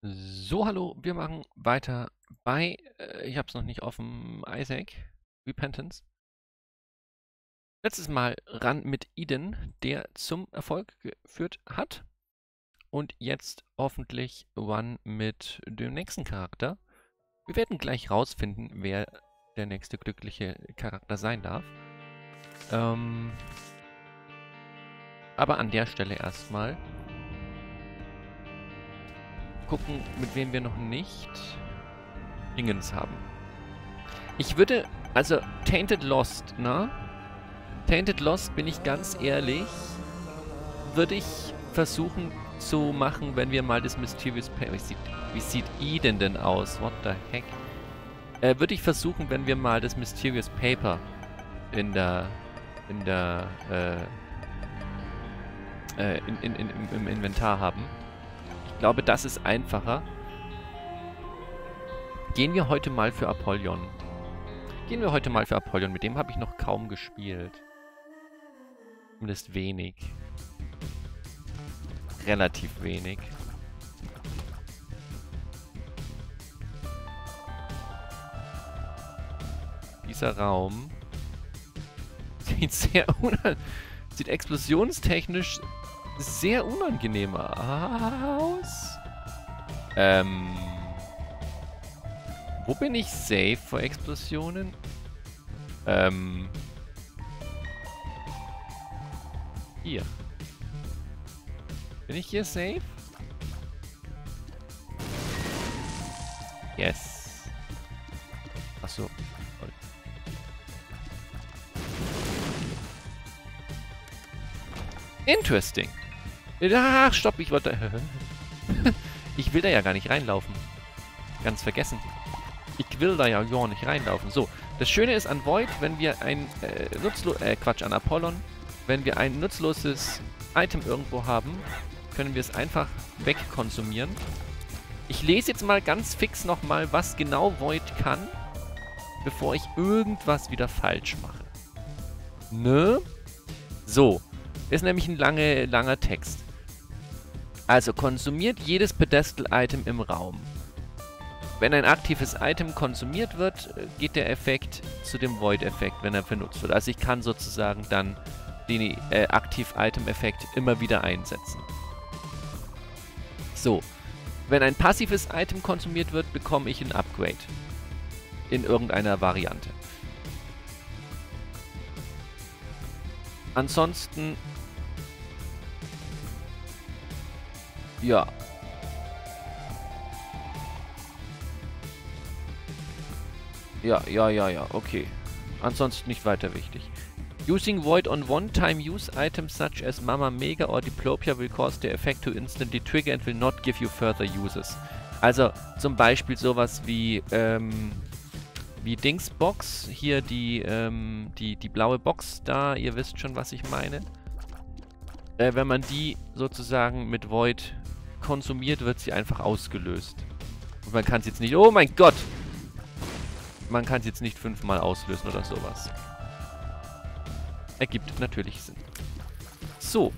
So, hallo, wir machen weiter bei, ich habe es noch nicht offen, Isaac, Repentance. Letztes Mal ran mit Eden, der zum Erfolg geführt hat. Und jetzt hoffentlich One mit dem nächsten Charakter. Wir werden gleich rausfinden, wer der nächste glückliche Charakter sein darf. Aber an der Stelle erstmal gucken, mit wem wir noch nicht Dingens haben. Ich würde, also Tainted Lost, ne? Tainted Lost, bin ich ganz ehrlich, würde ich versuchen zu machen, wenn wir mal das Mysterious Paper... Wie sieht Eden denn aus? What the heck? Würde ich versuchen, wenn wir mal das Mysterious Paper im Inventar haben. Ich glaube, das ist einfacher. Gehen wir heute mal für Apollyon. Mit dem habe ich noch kaum gespielt. Zumindest wenig. Relativ wenig. Dieser Raum sieht sieht explosionstechnisch sehr unangenehm aus. Wo bin ich safe vor Explosionen? Hier. Bin ich hier safe? Yes. Achso. Interesting. Ach, stopp, ich wollte... Ich will da ja gar nicht reinlaufen. Ganz vergessen. Ich will da ja gar nicht reinlaufen. So, das Schöne ist an Void, wenn wir ein an Apollon, wenn wir ein nutzloses Item irgendwo haben, können wir es einfach wegkonsumieren. Ich lese jetzt mal ganz fix nochmal, was genau Void kann, bevor ich irgendwas wieder falsch mache. Ne? So. Ist nämlich ein langer Text. Also, konsumiert jedes Pedestal-Item im Raum. Wenn ein aktives Item konsumiert wird, geht der Effekt zu dem Void-Effekt, wenn er benutzt wird. Also ich kann sozusagen dann den Aktiv-Item-Effekt immer wieder einsetzen. So. Wenn ein passives Item konsumiert wird, bekomme ich ein Upgrade. In irgendeiner Variante. Ansonsten... Ja. Ja, okay. Ansonsten nicht weiter wichtig. Using Void on one-time use items such as Mama Mega or Diplopia will cause the effect to instantly trigger and will not give you further uses. Also zum Beispiel sowas wie Dingsbox, hier die blaue Box da, ihr wisst schon, was ich meine. Wenn man die sozusagen mit Void konsumiert, wird sie einfach ausgelöst. Und man kann es jetzt nicht... Oh mein Gott! Man kann es jetzt nicht 5-mal auslösen oder sowas. Ergibt natürlich Sinn. So.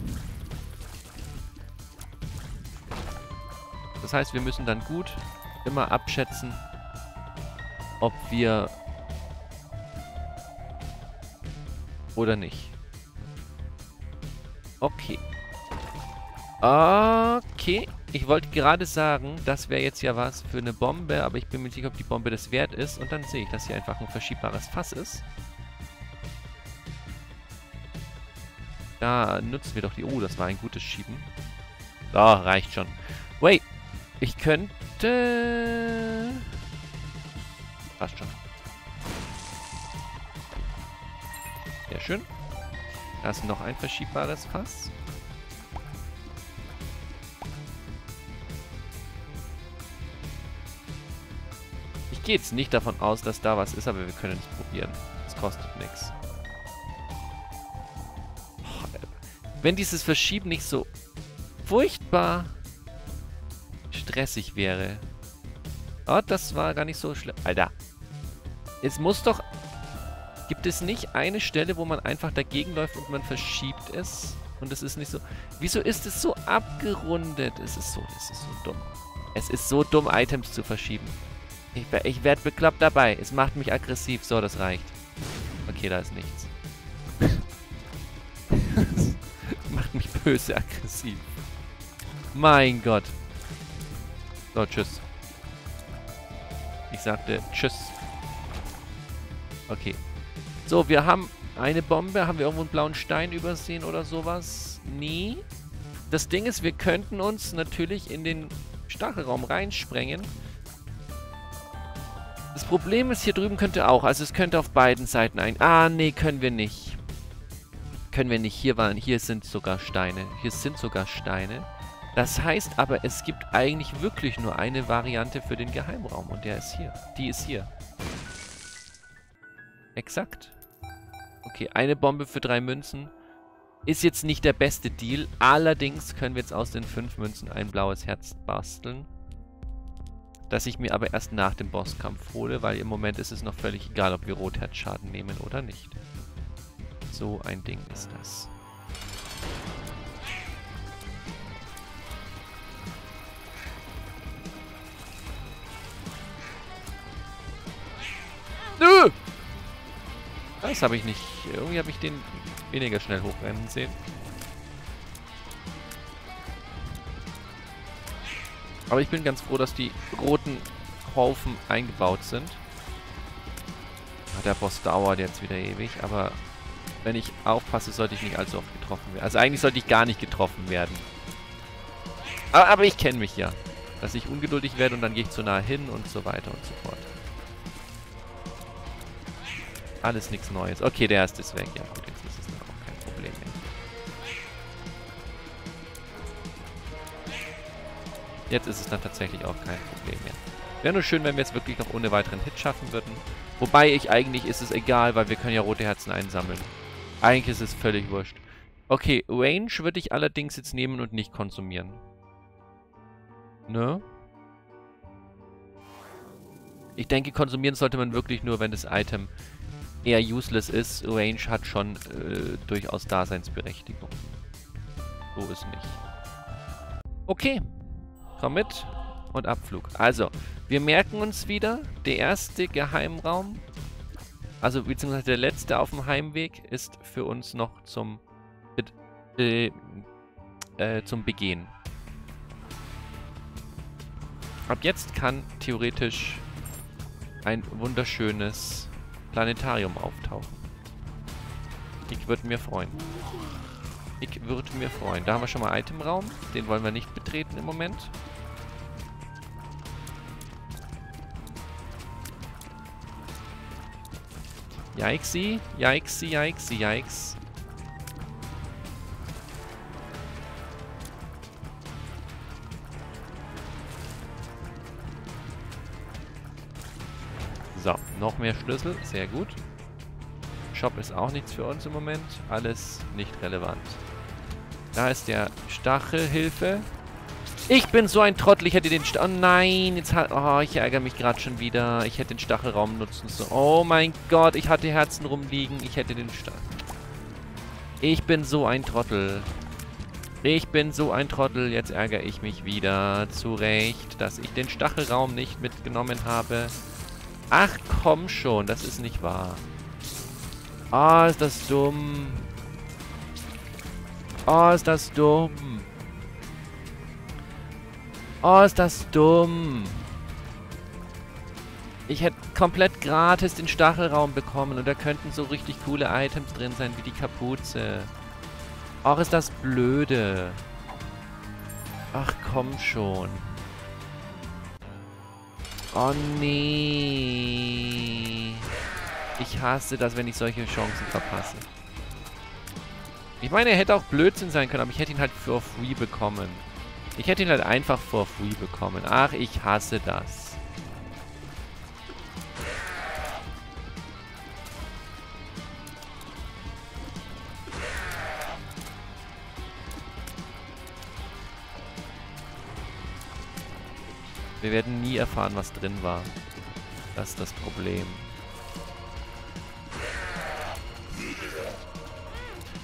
Das heißt, wir müssen dann gut immer abschätzen, ob wir oder nicht. Okay. Okay. Ich wollte gerade sagen, das wäre jetzt ja was für eine Bombe, aber ich bin mir nicht sicher, ob die Bombe das wert ist. Und dann sehe ich, dass hier einfach ein verschiebbares Fass ist. Da nutzen wir doch die... Oh, das war ein gutes Schieben. Da, reicht schon. Wait. Ich könnte... Passt schon. Sehr schön. Da ist noch ein verschiebbares Fass. Ich gehe jetzt nicht davon aus, dass da was ist, aber wir können es probieren. Es kostet nichts. Wenn dieses Verschieben nicht so furchtbar stressig wäre. Oh, das war gar nicht so schlimm. Alter. Es muss doch... Gibt es nicht eine Stelle, wo man einfach dagegen läuft und man verschiebt es? Und es ist nicht so... Wieso ist es so abgerundet? Es ist so dumm. Es ist so dumm, Items zu verschieben. Ich werde bekloppt dabei. Es macht mich aggressiv. So, das reicht. Okay, da ist nichts. Macht mich böse aggressiv. Mein Gott. So, tschüss. Ich sagte tschüss. Okay. So, wir haben eine Bombe. Haben wir irgendwo einen blauen Stein übersehen oder sowas? Nee. Das Ding ist, wir könnten uns natürlich in den Stachelraum reinsprengen. Das Problem ist, hier drüben könnte auch. Also es könnte auf beiden Seiten ein... Ah, nee, können wir nicht. Können wir nicht. Hier sind sogar Steine. Hier sind sogar Steine. Das heißt aber, es gibt eigentlich wirklich nur eine Variante für den Geheimraum. Und der ist hier. Die ist hier. Exakt. Okay, eine Bombe für 3 Münzen. Ist jetzt nicht der beste Deal. Allerdings können wir jetzt aus den 5 Münzen ein blaues Herz basteln. Das ich mir aber erst nach dem Bosskampf hole, weil im Moment ist es noch völlig egal, ob wir Rotherzschaden nehmen oder nicht. So ein Ding ist das. Nö! Das habe ich nicht. Irgendwie habe ich den weniger schnell hochrennen sehen. Aber ich bin ganz froh, dass die roten Haufen eingebaut sind. Der Boss dauert jetzt wieder ewig, aber wenn ich aufpasse, sollte ich nicht allzu oft getroffen werden. Also eigentlich sollte ich gar nicht getroffen werden. Aber ich kenne mich ja. Dass ich ungeduldig werde und dann gehe ich zu nah hin und so weiter und so fort. Alles nichts Neues. Okay, der erste ist weg. Ja gut, jetzt ist es dann auch kein Problem mehr. Jetzt ist es dann tatsächlich auch kein Problem mehr. Wäre nur schön, wenn wir es wirklich noch ohne weiteren Hit schaffen würden. Wobei eigentlich ist es egal, weil wir können ja rote Herzen einsammeln. Eigentlich ist es völlig wurscht. Okay, Range würde ich allerdings jetzt nehmen und nicht konsumieren. Ne? Ich denke, konsumieren sollte man wirklich nur, wenn das Item eher useless ist. Range hat schon durchaus Daseinsberechtigung. So ist nicht. Okay. Komm mit. Und Abflug. Also, wir merken uns wieder, der erste Geheimraum, also beziehungsweise der letzte auf dem Heimweg, ist für uns noch zum Begehen. Ab jetzt kann theoretisch ein wunderschönes Planetarium auftauchen. Ich würde mir freuen. Ich würde mir freuen. Da haben wir schon mal Itemraum. Den wollen wir nicht betreten im Moment. Yikesy, yikesy, yikesy, yikes. So, noch mehr Schlüssel. Sehr gut. Shop ist auch nichts für uns im Moment. Alles nicht relevant. Da ist der Stachelhilfe. Ich bin so ein Trottel. Ich hätte den Oh nein, jetzt hat... Oh, ich ärgere mich gerade schon wieder. Ich hätte den Stachelraum nutzen sollen. Oh mein Gott, ich hatte Herzen rumliegen. Ich hätte den Stachel... Ich bin so ein Trottel. Ich bin so ein Trottel. Jetzt ärgere ich mich wieder. Zu Recht, dass ich den Stachelraum nicht mitgenommen habe. Ach, komm schon. Das ist nicht wahr. Oh, ist das dumm. Oh, ist das dumm. Oh, ist das dumm. Ich hätte komplett gratis den Stachelraum bekommen und da könnten so richtig coole Items drin sein, wie die Kapuze. Ach, ist das blöde. Ach, komm schon. Oh, nee. Ich hasse das, wenn ich solche Chancen verpasse. Ich meine, er hätte auch Blödsinn sein können, aber ich hätte ihn halt for free bekommen. Ich hätte ihn halt einfach for free bekommen. Ach, ich hasse das. Wir werden nie erfahren, was drin war. Das ist das Problem.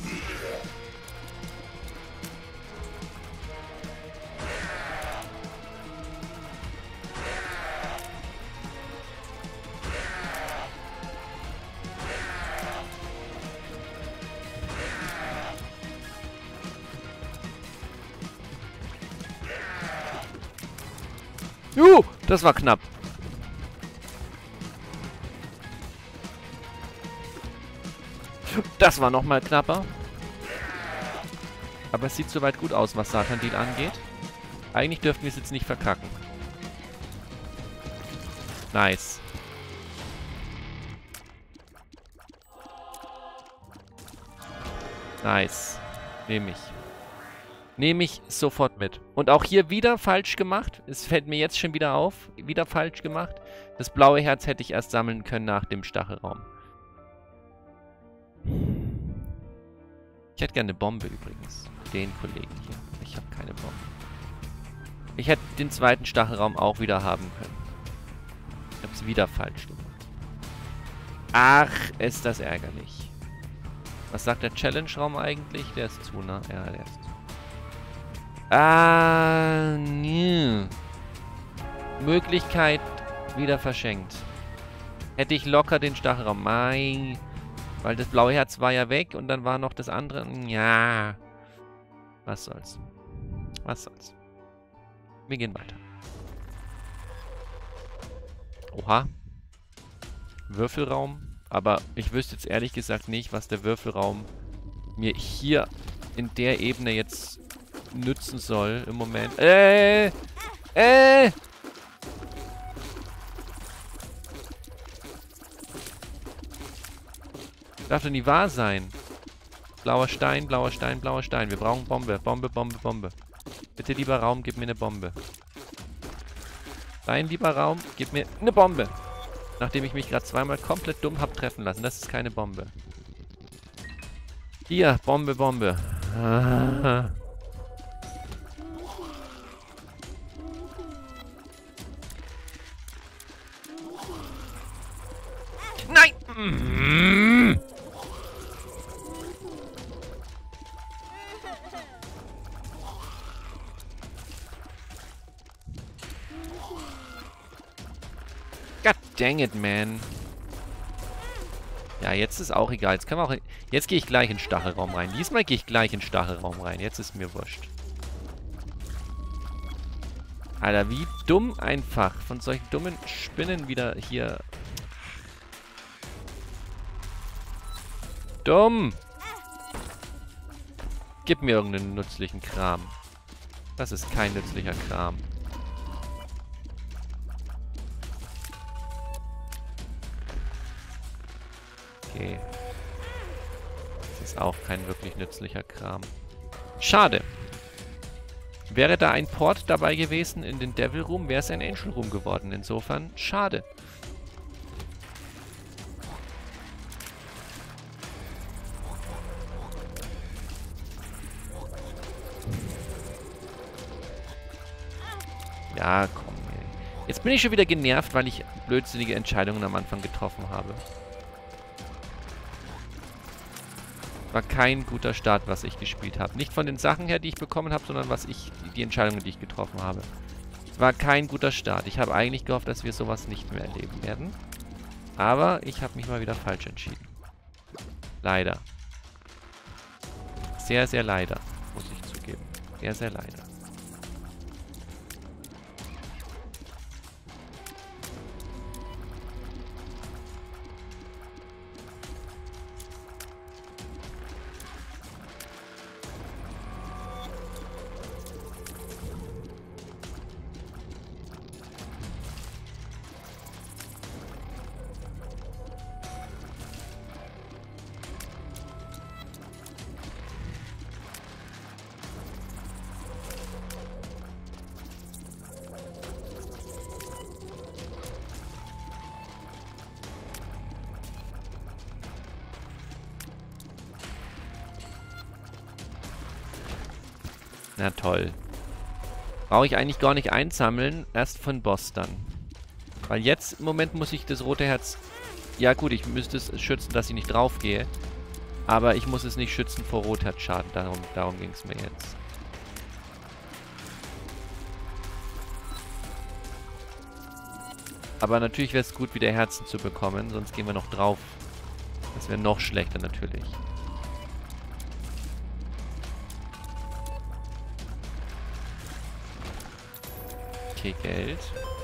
Das war knapp. Das war nochmal knapper. Aber es sieht soweit gut aus, was Satan-Deal angeht. Eigentlich dürften wir es jetzt nicht verkacken. Nice. Nice. Nehme ich. Nehme ich sofort mit. Und auch hier wieder falsch gemacht. Es fällt mir jetzt schon wieder auf. Wieder falsch gemacht. Das blaue Herz hätte ich erst sammeln können nach dem Stachelraum. Ich hätte gerne eine Bombe übrigens. Den Kollegen hier. Ich habe keine Bombe. Ich hätte den zweiten Stachelraum auch wieder haben können. Ich habe es wieder falsch gemacht. Ach, ist das ärgerlich. Was sagt der Challenge-Raum eigentlich? Der ist zu, ne? Ja, der ist zu. Ah, nee. Möglichkeit wieder verschenkt. Hätte ich locker den Stachelraum. Mein. Weil das blaue Herz war ja weg und dann war noch das andere. Ja. Was soll's. Was soll's. Wir gehen weiter. Oha. Würfelraum. Aber ich wüsste jetzt ehrlich gesagt nicht, was der Würfelraum mir hier in der Ebene jetzt nützen soll im Moment. Darf doch nie wahr sein. Blauer Stein, blauer Stein, blauer Stein. Wir brauchen Bombe. Bombe, Bombe, Bombe. Bitte, lieber Raum, gib mir eine Bombe. Dein lieber Raum, gib mir eine Bombe. Nachdem ich mich gerade zweimal komplett dumm habe treffen lassen. Das ist keine Bombe. Hier, Bombe, Bombe. Ah. Nein! God dang it, man. Ja, jetzt ist auch egal. Jetzt können wir auch... Jetzt gehe ich gleich in den Stachelraum rein. Diesmal gehe ich gleich in den Stachelraum rein. Jetzt ist mir wurscht. Alter, wie dumm einfach. Von solchen dummen Spinnen wieder hier... Dumm! Gib mir irgendeinen nützlichen Kram. Das ist kein nützlicher Kram. Okay. Das ist auch kein wirklich nützlicher Kram. Schade. Wäre da ein Port dabei gewesen in den Devil Room, wäre es ein Angel Room geworden. Insofern, schade. Ja, komm. Ey. Jetzt bin ich schon wieder genervt, weil ich blödsinnige Entscheidungen am Anfang getroffen habe. War kein guter Start, was ich gespielt habe. Nicht von den Sachen her, die ich bekommen habe, sondern die Entscheidungen, die ich getroffen habe. War kein guter Start. Ich habe eigentlich gehofft, dass wir sowas nicht mehr erleben werden. Aber ich habe mich mal wieder falsch entschieden. Leider. Sehr, sehr leider, muss ich zugeben. Sehr, sehr leider. Na toll. Brauche ich eigentlich gar nicht einsammeln. Erst von Boss dann. Weil jetzt im Moment muss ich das rote Herz... Ja gut, ich müsste es schützen, dass ich nicht drauf gehe. Aber ich muss es nicht schützen vor Rotherzschaden. Darum ging es mir jetzt. Aber natürlich wäre es gut, wieder Herzen zu bekommen. Sonst gehen wir noch drauf. Das wäre noch schlechter natürlich. Okay, Geld.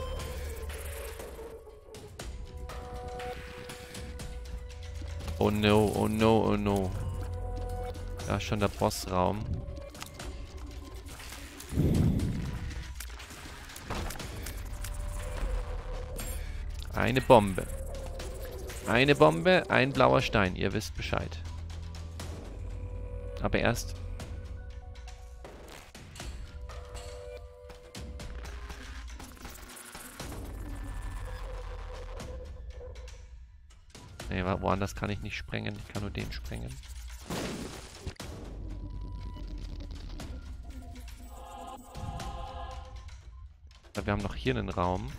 Oh no, oh no, oh no. Da ist schon der Bossraum. Eine Bombe. Eine Bombe, ein blauer Stein. Ihr wisst Bescheid. Aber erst... Nee, woanders kann ich nicht sprengen. Ich kann nur den sprengen. Wir haben noch hier einen Raum.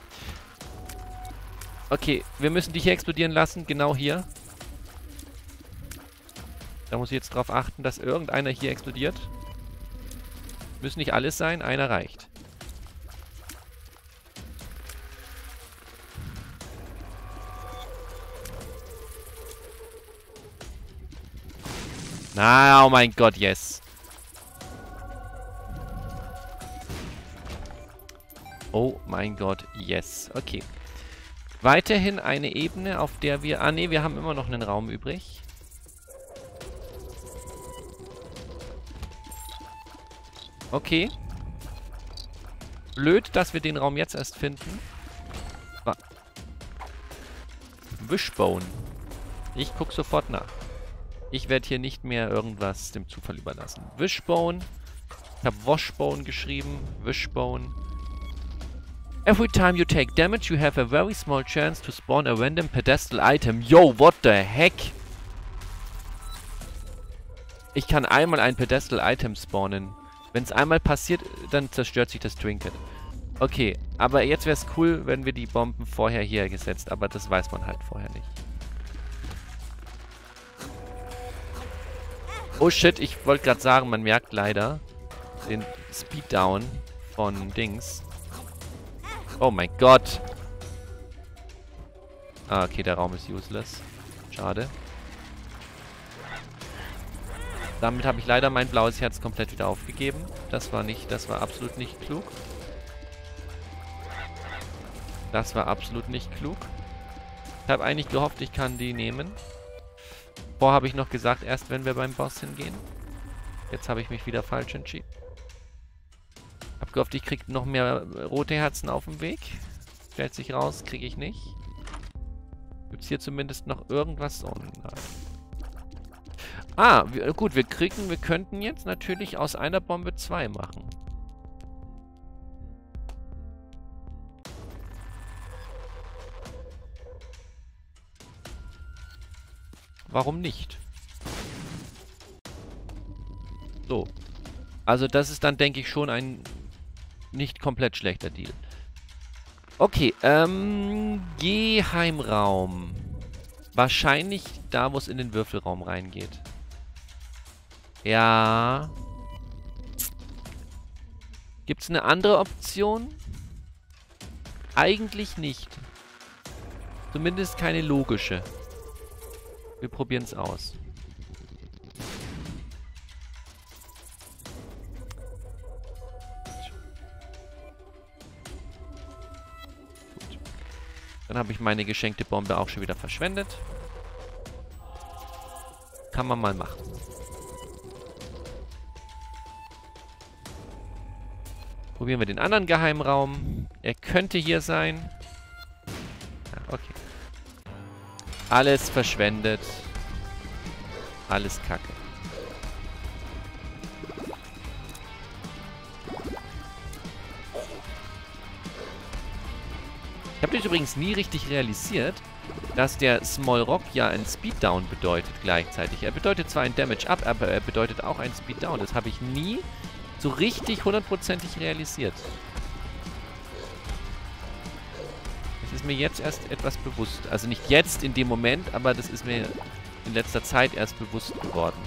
Okay, wir müssen die hier explodieren lassen. Genau hier. Da muss ich jetzt drauf achten, dass irgendeiner hier explodiert. Müssen nicht alles sein. Einer reicht. Na, oh mein Gott, yes. Oh mein Gott, yes. Okay. Weiterhin eine Ebene, auf der wir... Ah, nee, wir haben immer noch einen Raum übrig. Okay. Blöd, dass wir den Raum jetzt erst finden. Wishbone. Ich gucke sofort nach. Ich werde hier nicht mehr irgendwas dem Zufall überlassen. Wishbone. Ich habe Washbone geschrieben. Wishbone. Every time you take damage, you have a very small chance to spawn a random pedestal item. Yo, what the heck? Ich kann einmal ein pedestal Item spawnen. Wenn es einmal passiert, dann zerstört sich das Trinket. Okay, aber jetzt wäre es cool, wenn wir die Bomben vorher hier gesetzt, aber das weiß man halt vorher nicht. Oh shit, ich wollte gerade sagen, man merkt leider den Speeddown von Dings. Oh mein Gott. Ah, okay, der Raum ist useless. Schade. Damit habe ich leider mein blaues Herz komplett wieder aufgegeben. Das war absolut nicht klug. Das war absolut nicht klug. Ich habe eigentlich gehofft, ich kann die nehmen. Vorher habe ich noch gesagt, erst wenn wir beim Boss hingehen. Jetzt habe ich mich wieder falsch entschieden. Hab gehofft, ich kriege noch mehr rote Herzen auf dem Weg. Stellt sich raus, kriege ich nicht. Gibt es hier zumindest noch irgendwas? Oh nein. Ah, gut, wir könnten jetzt natürlich aus einer Bombe 2 machen. Warum nicht? So. Also das ist dann, denke ich, schon ein nicht komplett schlechter Deal. Okay, Geheimraum. Wahrscheinlich da, wo es in den Würfelraum reingeht. Ja. Gibt es eine andere Option? Eigentlich nicht. Zumindest keine logische. Wir probieren es aus. Gut. Dann habe ich meine geschenkte Bombe auch schon wieder verschwendet. Kann man mal machen. Probieren wir den anderen Geheimraum. Er könnte hier sein. Ja, okay. Alles verschwendet. Alles Kacke. Ich habe das übrigens nie richtig realisiert, dass der Small Rock ja ein Speeddown bedeutet gleichzeitig. Er bedeutet zwar ein Damage Up, aber er bedeutet auch ein Speeddown. Das habe ich nie so richtig hundertprozentig realisiert. Das ist mir jetzt erst etwas bewusst. Also nicht jetzt in dem Moment, aber das ist mir in letzter Zeit erst bewusst geworden.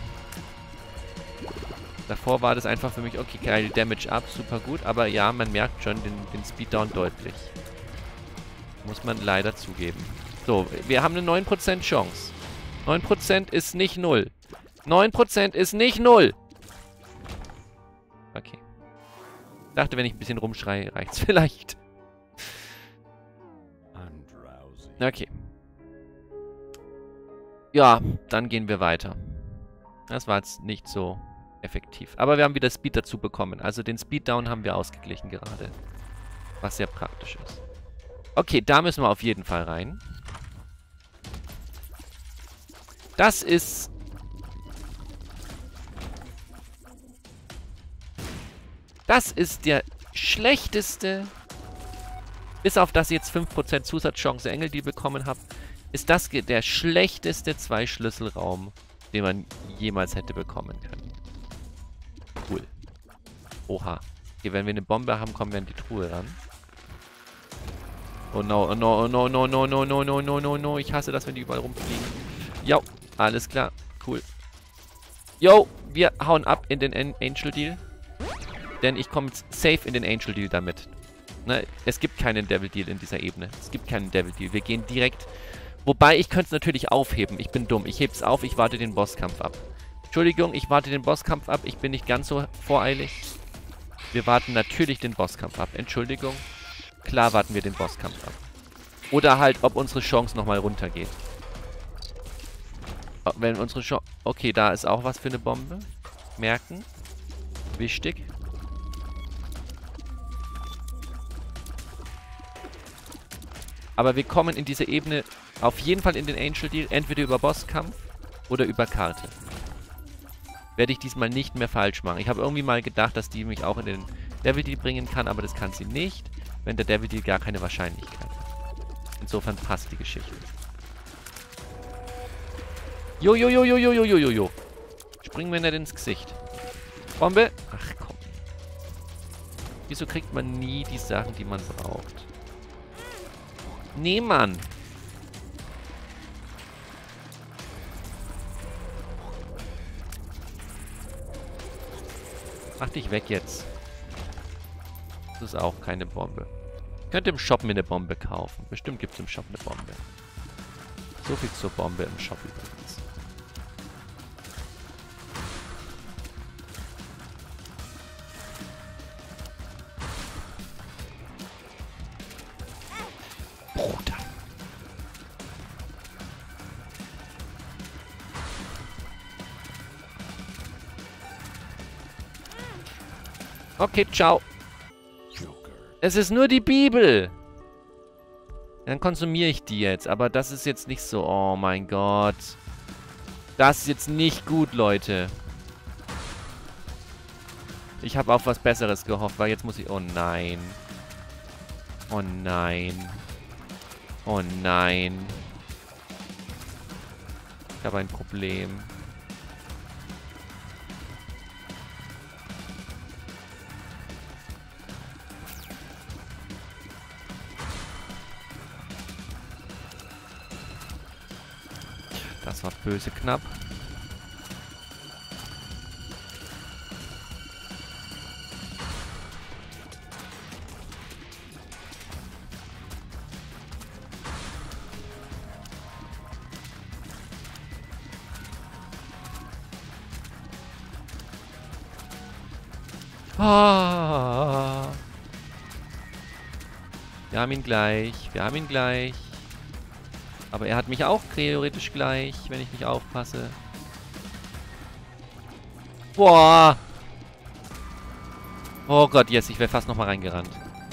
Davor war das einfach für mich, okay, geil, Damage up, super gut. Aber ja, man merkt schon den Speeddown deutlich. Muss man leider zugeben. So, wir haben eine 9% Chance. 9% ist nicht 0. 9% ist nicht 0. Okay. Dachte, wenn ich ein bisschen rumschreie, reicht's vielleicht. Okay. Ja, dann gehen wir weiter. Das war jetzt nicht so effektiv. Aber wir haben wieder Speed dazu bekommen. Also den Speeddown haben wir ausgeglichen gerade. Was sehr praktisch ist. Okay, da müssen wir auf jeden Fall rein. Das ist... Das ist der schlechteste... Bis auf das jetzt 5% Zusatzchance Engel, die bekommen habe, ist das der schlechteste Zwei-Schlüssel-Raum, den man jemals hätte bekommen können. Cool. Oha. Okay, wenn wir eine Bombe haben, kommen wir an die Truhe ran. Oh no, oh no, oh no, no, no, no, no, no, no, no, no. Ich hasse das, wenn die überall rumfliegen. Jo, alles klar. Cool. Jo, wir hauen ab in den Angel Deal. Denn ich komme safe in den Angel Deal damit. Ne, es gibt keinen Devil Deal in dieser Ebene. Es gibt keinen Devil Deal. Wir gehen direkt... Wobei, ich könnte es natürlich aufheben. Ich bin dumm. Ich hebe es auf, ich warte den Bosskampf ab. Entschuldigung, ich warte den Bosskampf ab. Ich bin nicht ganz so voreilig. Wir warten natürlich den Bosskampf ab. Entschuldigung. Klar warten wir den Bosskampf ab. Oder halt, ob unsere Chance nochmal runtergeht. Wenn unsere Chance... Okay, da ist auch was für eine Bombe. Merken. Wichtig. Aber wir kommen in diese Ebene auf jeden Fall in den Angel Deal. Entweder über Bosskampf oder über Karte. Werde ich diesmal nicht mehr falsch machen. Ich habe irgendwie mal gedacht, dass die mich auch in den Devil Deal bringen kann, aber das kann sie nicht, wenn der Devil Deal gar keine Wahrscheinlichkeit hat. Insofern passt die Geschichte. Jo, jo, jo, jo, jo, jo, jo, jo, jo. Springen wir nicht ins Gesicht. Bombe. Ach komm. Wieso kriegt man nie die Sachen, die man braucht? Nee, Mann. Mach dich weg jetzt. Das ist auch keine Bombe. Ich könnte im Shop mir eine Bombe kaufen. Bestimmt gibt es im Shop eine Bombe. So viel zur Bombe im Shop übrigens. Bruder. Okay, ciao. Es ist nur die Bibel. Dann konsumiere ich die jetzt. Aber das ist jetzt nicht so... Oh mein Gott. Das ist jetzt nicht gut, Leute. Ich habe auf was Besseres gehofft, weil jetzt muss ich... Oh nein. Oh nein. Oh nein. Ich habe ein Problem. Das war böse knapp. Ah. Wir haben ihn gleich. Wir haben ihn gleich. Aber er hat mich auch theoretisch gleich, wenn ich nicht aufpasse. Boah. Oh Gott, yes, ich wäre fast nochmal reingerannt.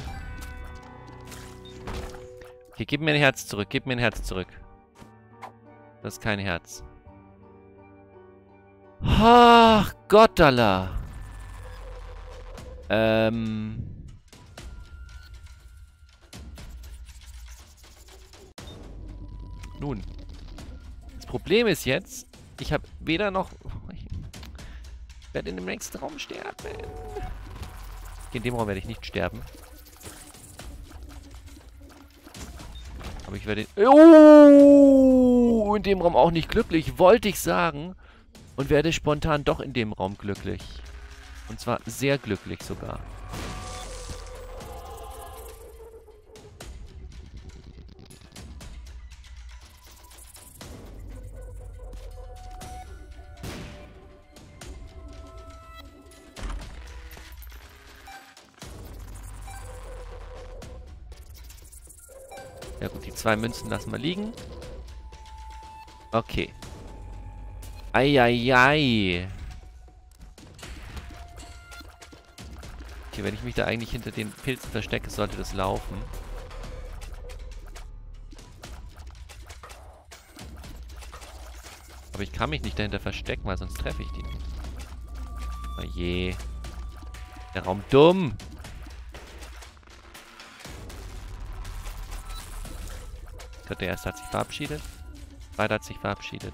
Okay, gib mir ein Herz zurück. Gib mir ein Herz zurück. Das ist kein Herz. Ach, Gottala. Nun. Das Problem ist jetzt, ich habe weder noch... Ich werde in dem nächsten Raum sterben. In dem Raum werde ich nicht sterben. Aber ich werde... Oh, in dem Raum auch nicht glücklich, wollte ich sagen. Und werde spontan doch in dem Raum glücklich. Und zwar sehr glücklich sogar. Ja gut, die 2 Münzen lassen wir liegen. Okay. Eieiei. Okay, wenn ich mich da eigentlich hinter den Pilzen verstecke, sollte das laufen. Aber ich kann mich nicht dahinter verstecken, weil sonst treffe ich die nicht. Oh je. Der Raum dumm. Der erste hat sich verabschiedet. Der zweite hat sich verabschiedet.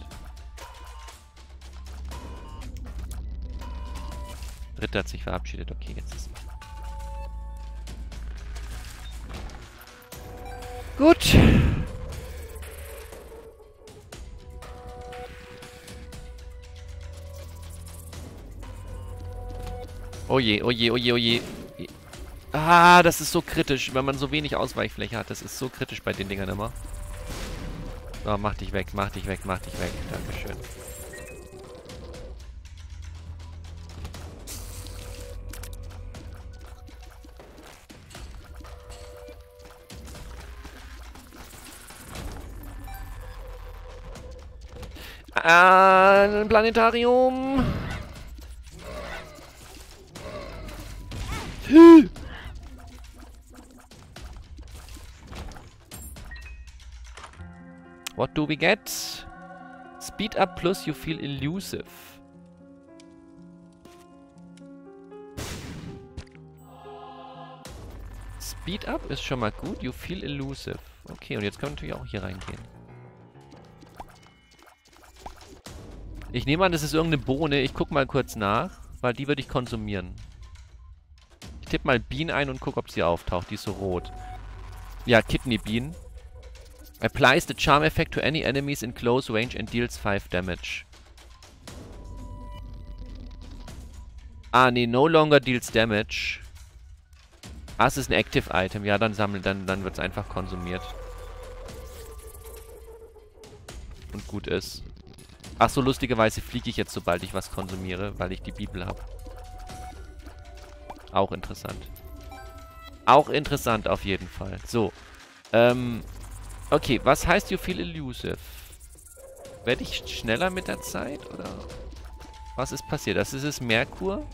Der dritte hat sich verabschiedet. Okay, jetzt ist... Gut. Oh je, oh je, oh je, oh je. Ah, das ist so kritisch, wenn man so wenig Ausweichfläche hat. Das ist so kritisch bei den Dingern immer. So, mach dich weg, mach dich weg, mach dich weg. Dankeschön. Ein Planetarium. What do we get? Speed up plus you feel elusive. Speed up ist schon mal gut. You feel elusive. Okay, und jetzt können wir natürlich auch hier reingehen. Ich nehme an, das ist irgendeine Bohne. Ich gucke mal kurz nach, weil die würde ich konsumieren. Ich tippe mal Bean ein und gucke, ob sie auftaucht. Die ist so rot. Ja, Kidney Bean. Applies the charm effect to any enemies in close range and deals 5 damage. Ah, nee, no longer deals damage. Ah, es ist ein Active Item. Ja, dann sammeln, dann wird es einfach konsumiert. Und gut ist. Ach so, lustigerweise fliege ich jetzt, sobald ich was konsumiere, weil ich die Bibel habe. Auch interessant. Auch interessant auf jeden Fall. So. Okay, was heißt you feel elusive? Werde ich schneller mit der Zeit, oder? Was ist passiert? Das ist es Merkur?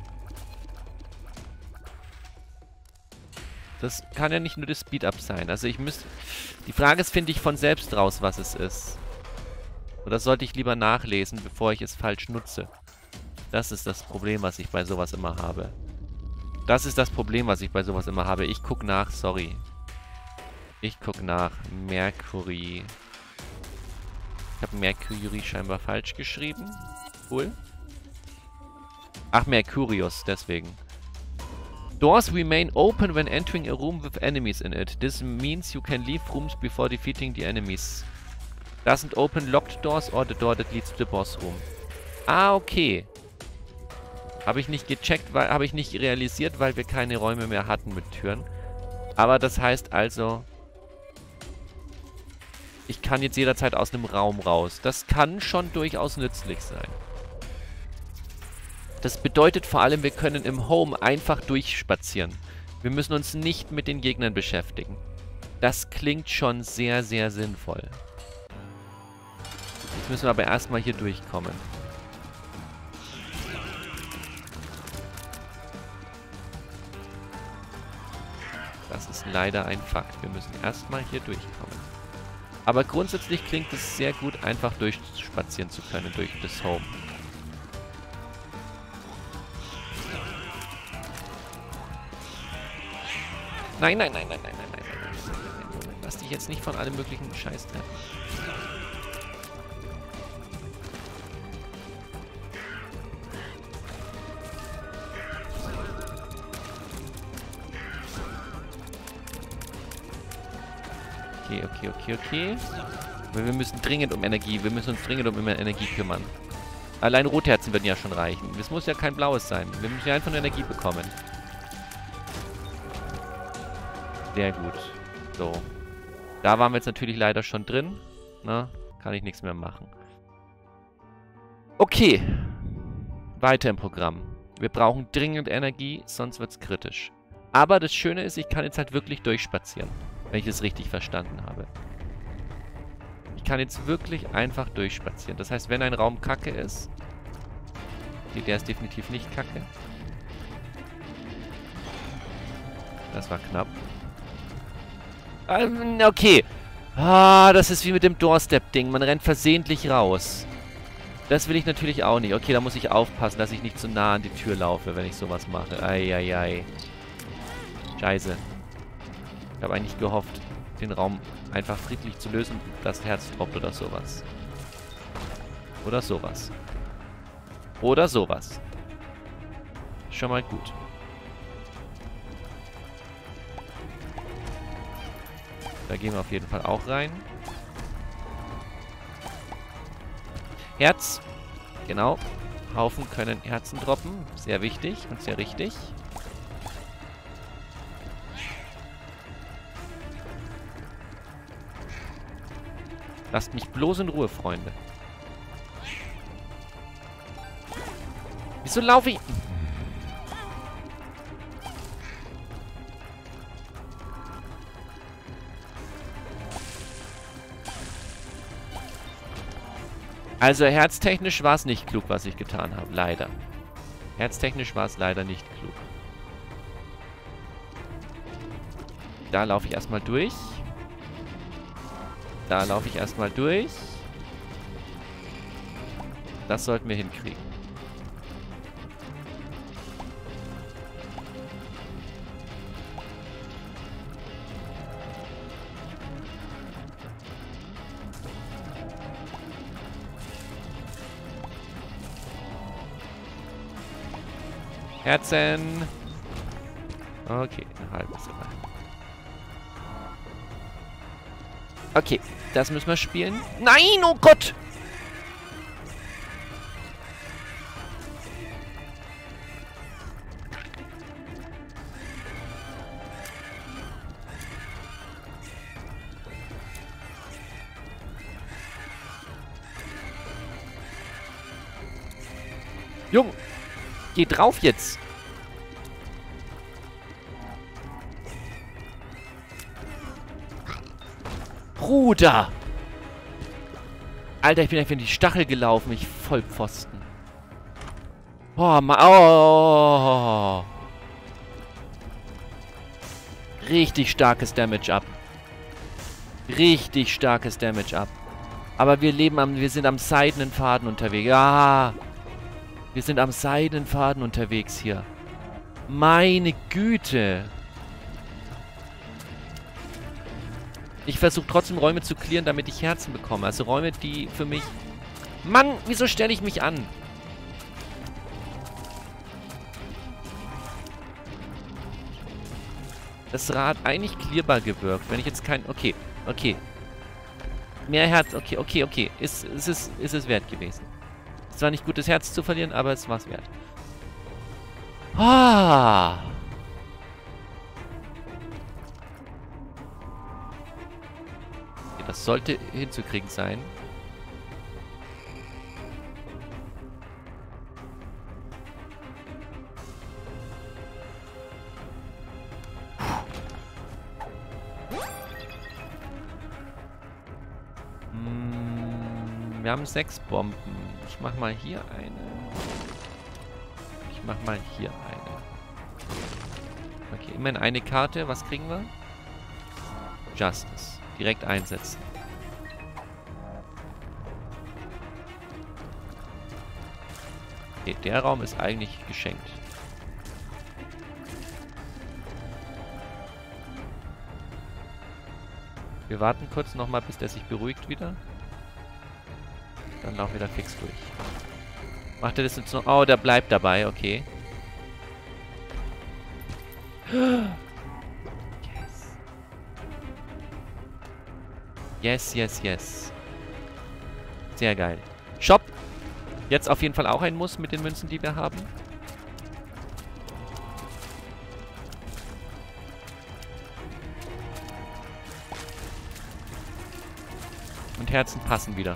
Das kann ja nicht nur das Speed-Up sein. Also ich müsste... Die Frage ist, finde ich von selbst raus, was es ist. Oder sollte ich lieber nachlesen, bevor ich es falsch nutze? Das ist das Problem, was ich bei sowas immer habe. Das ist das Problem, was ich bei sowas immer habe. Ich gucke nach, sorry. Ich gucke nach. Mercury. Ich habe Mercury scheinbar falsch geschrieben. Cool. Ach, Mercurius, deswegen. Doors remain open when entering a room with enemies in it. This means you can leave rooms before defeating the enemies. Doesn't open locked doors or the door that leads to the boss room. Ah, okay. Habe ich nicht gecheckt, habe ich nicht realisiert, weil wir keine Räume mehr hatten mit Türen. Aber das heißt also, ich kann jetzt jederzeit aus einem Raum raus. Das kann schon durchaus nützlich sein. Das bedeutet vor allem, wir können im Home einfach durchspazieren. Wir müssen uns nicht mit den Gegnern beschäftigen. Das klingt schon sehr, sehr sinnvoll. Jetzt müssen wir aber erstmal hier durchkommen. Das ist leider ein Fakt. Wir müssen erstmal hier durchkommen. Aber grundsätzlich klingt es sehr gut, einfach durchspazieren zu können durch das Home. Nein, nein, nein, nein, nein, nein, nein, nein, nein. Lass dich jetzt nicht von allem möglichen Scheiß treffen. Okay, okay, okay, okay. Aber wir müssen dringend um Energie. Wir müssen uns dringend um Energie kümmern. Allein Rotherzen würden ja schon reichen. Es muss ja kein blaues sein. Wir müssen ja einfach nur Energie bekommen. Sehr gut. So. Da waren wir jetzt natürlich leider schon drin. Na, kann ich nichts mehr machen. Okay. Weiter im Programm. Wir brauchen dringend Energie, sonst wird es kritisch. Aber das Schöne ist, ich kann jetzt halt wirklich durchspazieren. Wenn ich es richtig verstanden habe. Ich kann jetzt wirklich einfach durchspazieren. Das heißt, wenn ein Raum kacke ist... Okay, der ist definitiv nicht kacke. Das war knapp. Okay. Ah, das ist wie mit dem Doorstep-Ding. Man rennt versehentlich raus. Das will ich natürlich auch nicht. Okay, da muss ich aufpassen, dass ich nicht zu nah an die Tür laufe, wenn ich sowas mache. Eieiei. Scheiße. Ich habe eigentlich gehofft, den Raum einfach friedlich zu lösen und das Herz droppt oder sowas. Oder sowas. Oder sowas. Schon mal gut. Da gehen wir auf jeden Fall auch rein. Herz. Genau. Haufen können Herzen droppen. Sehr wichtig und sehr richtig. Lasst mich bloß in Ruhe, Freunde. Wieso laufe ich... Also herztechnisch war es nicht klug, was ich getan habe. Leider. Herztechnisch war es leider nicht klug. Da laufe ich erstmal durch. Da laufe ich erstmal durch. Das sollten wir hinkriegen. Herzen. Okay, eine halbe sogar. Okay, das müssen wir spielen. Nein, oh Gott! Jung, geh drauf jetzt! Bruder! Alter, ich bin einfach in die Stachel gelaufen. Ich Vollpfosten. Oh, Mann. Oh. Richtig starkes Damage ab. Richtig starkes Damage ab. Aber wir sind am seidenen Faden unterwegs. Ja. Wir sind am seidenen Faden unterwegs hier. Meine Güte. Ich versuche trotzdem Räume zu clearen, damit ich Herzen bekomme. Also Räume, die für mich... Mann, wieso stelle ich mich an? Das Rad eigentlich clearbar gewirkt. Wenn ich jetzt kein... Okay, okay. Mehr Herz... Okay, okay, okay. Ist es wert gewesen. Es war nicht gut, das Herz zu verlieren, aber es war es wert. Ah... Das sollte hinzukriegen sein. Wir haben 6 Bomben. Ich mach mal hier eine. Ich mach mal hier eine. Okay, immerhin eine Karte. Was kriegen wir? Justice. Direkt einsetzen. Okay, der Raum ist eigentlich geschenkt. Wir warten kurz nochmal, bis der sich beruhigt wieder. Dann laufen wir da fix durch. Macht er das jetzt noch? Oh, der bleibt dabei, okay. Yes, yes, yes. Sehr geil. Shop. Jetzt auf jeden Fall auch ein Muss mit den Münzen, die wir haben. Und Herzen passen wieder.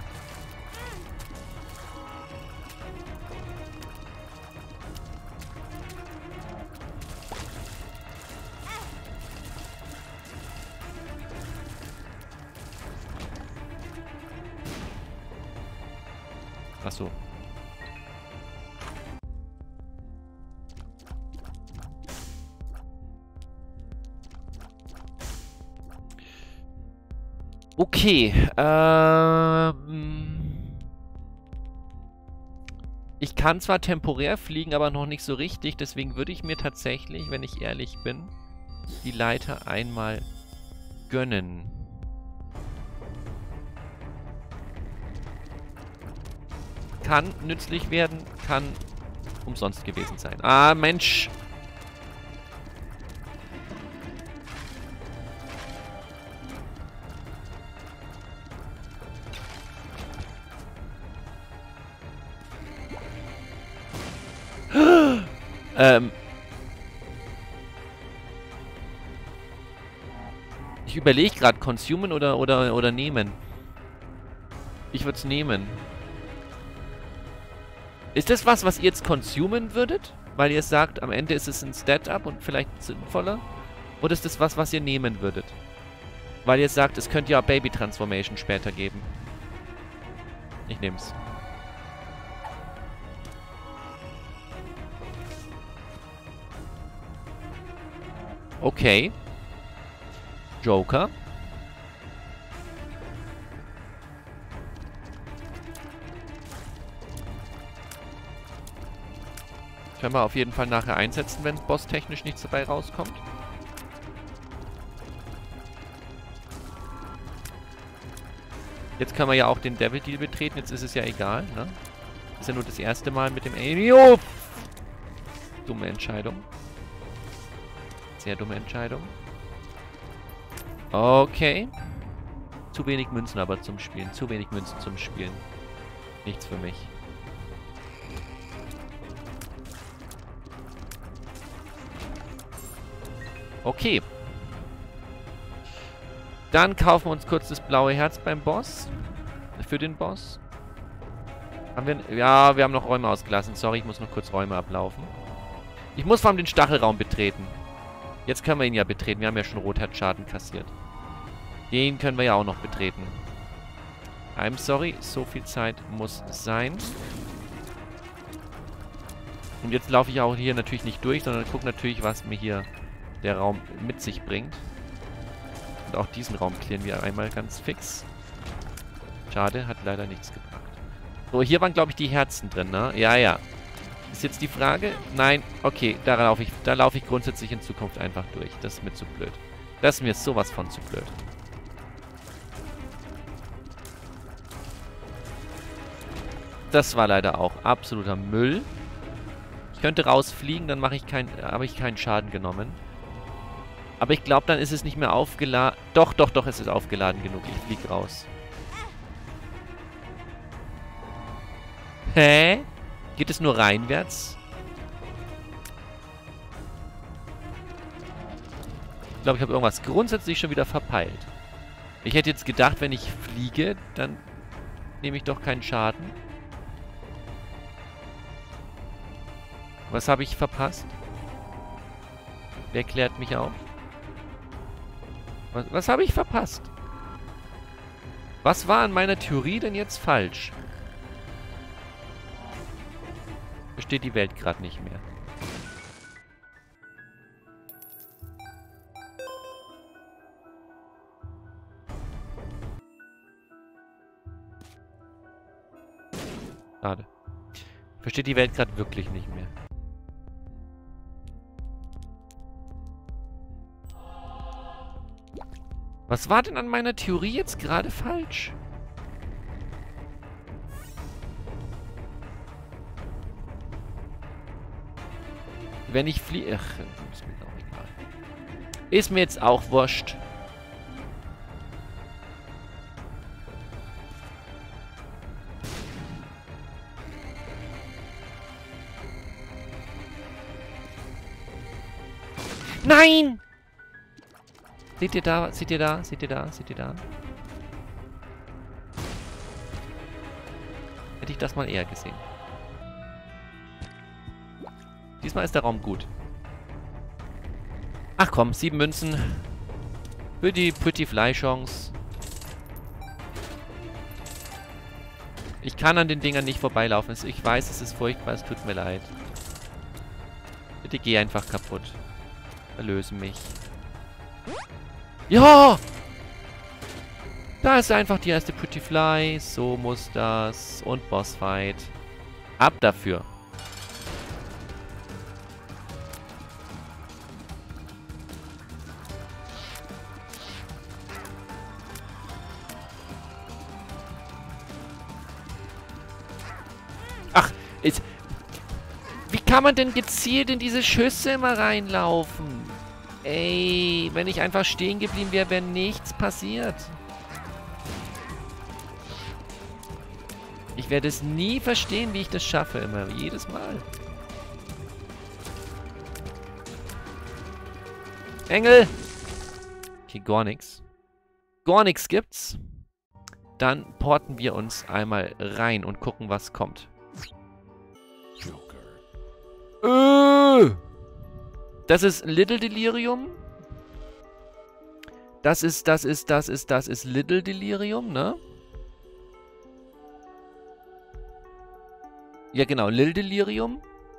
Ach so. Okay, ich kann zwar temporär fliegen, aber noch nicht so richtig. Deswegen würde ich mir tatsächlich, wenn ich ehrlich bin, die Leiter einmal gönnen. Kann nützlich werden, kann umsonst gewesen sein. Ah, Mensch! Ich überlege gerade, consumen oder nehmen. Ich würde es nehmen. Ist das was ihr jetzt consumen würdet? Weil ihr sagt, am Ende ist es ein Stat-Up und vielleicht sinnvoller? Oder ist das was ihr nehmen würdet? Weil ihr sagt, es könnte ja Baby-Transformation später geben. Ich nehm's. Okay. Joker. Können wir auf jeden Fall nachher einsetzen, wenn bosstechnisch nichts dabei rauskommt. Jetzt können wir ja auch den Devil Deal betreten. Jetzt ist es ja egal, ne? Ist ja nur das erste Mal mit dem Alien. Dumme Entscheidung. Sehr dumme Entscheidung. Okay. Zu wenig Münzen aber zum Spielen. Zu wenig Münzen zum Spielen. Nichts für mich. Okay. Dann kaufen wir uns kurz das blaue Herz beim Boss. Für den Boss. Haben wir... Ja, wir haben noch Räume ausgelassen. Sorry, ich muss noch kurz Räume ablaufen. Ich muss vor allem den Stachelraum betreten. Jetzt können wir ihn ja betreten. Wir haben ja schon Rotherzschaden kassiert. Den können wir ja auch noch betreten. I'm sorry. So viel Zeit muss sein. Und jetzt laufe ich auch hier natürlich nicht durch, sondern gucke natürlich, was mir hier der Raum mit sich bringt. Und auch diesen Raum klären wir einmal ganz fix. Schade, hat leider nichts gebracht. So, hier waren, glaube ich, die Herzen drin, ne? Ja, ja. Ist jetzt die Frage? Nein, okay, da laufe ich grundsätzlich in Zukunft einfach durch. Das ist mir zu blöd. Das ist mir sowas von zu blöd. Das war leider auch absoluter Müll. Ich könnte rausfliegen, dann habe ich keinen Schaden genommen. Aber ich glaube, dann ist es nicht mehr aufgeladen. Doch, es ist aufgeladen genug. Ich fliege raus. Hä? Geht es nur reinwärts? Ich glaube, ich habe irgendwas grundsätzlich schon wieder verpeilt. Ich hätte jetzt gedacht, wenn ich fliege, dann nehme ich doch keinen Schaden. Was habe ich verpasst? Wer klärt mich auf? Was habe ich verpasst? Was war an meiner Theorie denn jetzt falsch? Versteht die Welt gerade nicht mehr. Schade. Versteht die Welt gerade wirklich nicht mehr. Was war denn an meiner Theorie jetzt gerade falsch? Wenn ich fliege... Ach, ist mir auch egal. Ist mir jetzt auch wurscht. Nein! Seht ihr da? Seht ihr da? Seht ihr da? Seht ihr da? Hätte ich das mal eher gesehen. Diesmal ist der Raum gut. Ach komm, 7 Münzen. Für die Pretty Fly Chance. Ich kann an den Dingern nicht vorbeilaufen. Ich weiß, es ist furchtbar, es tut mir leid. Bitte geh einfach kaputt. Erlöse mich. Ja! Da ist einfach die erste Pretty Fly. So muss das. Und Bossfight. Ab dafür. Ach, wie kann man denn gezielt in diese Schüsse immer reinlaufen? Ey, wenn ich einfach stehen geblieben wäre, wäre nichts passiert. Ich werde es nie verstehen, wie ich das schaffe, immer. Jedes Mal. Engel! Okay, gar nichts. Gar nichts gibt's. Dann porten wir uns einmal rein und gucken, was kommt. Das ist Little Delirium. Das ist Little Delirium, ne? Ja, genau, Little Delirium.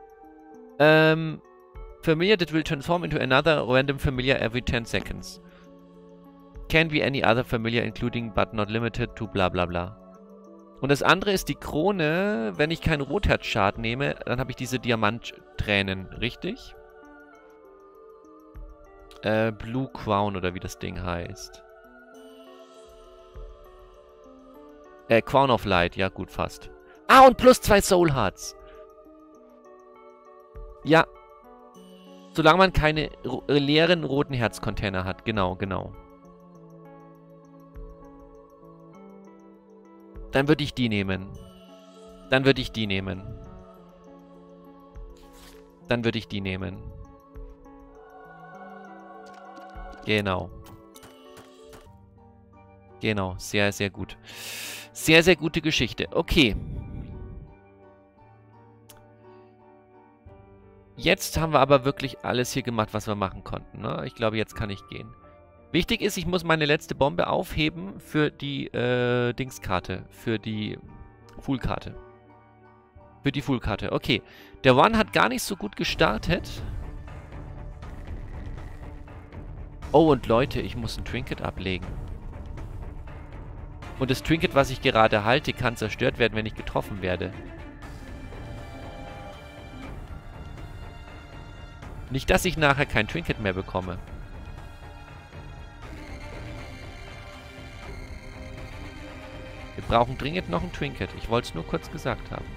Familiar that will transform into another random familiar every 10 seconds. Can be any other familiar including but not limited to bla bla bla. Und das andere ist die Krone. Wenn ich keinen Rotherzschaden nehme, dann habe ich diese Diamanttränen, richtig? Blue Crown oder wie das Ding heißt. Crown of Light, ja gut, fast. Ah, und plus 2 Soul Hearts. Ja. Solange man keine leeren roten Herzcontainer hat. Genau, genau. Dann würde ich die nehmen. Dann würde ich die nehmen. Dann würde ich die nehmen. Genau. Genau, sehr, sehr gut. Sehr, sehr gute Geschichte. Okay. Jetzt haben wir aber wirklich alles hier gemacht, was wir machen konnten, ne? Ich glaube, jetzt kann ich gehen. Wichtig ist, ich muss meine letzte Bombe aufheben für die Dingskarte. Für die Fool-Karte. Für die Fool-Karte. Okay. Der One hat gar nicht so gut gestartet. Oh, und Leute, ich muss ein Trinket ablegen. Und das Trinket, was ich gerade halte, kann zerstört werden, wenn ich getroffen werde. Nicht, dass ich nachher kein Trinket mehr bekomme. Wir brauchen dringend noch ein Trinket. Ich wollte es nur kurz gesagt haben.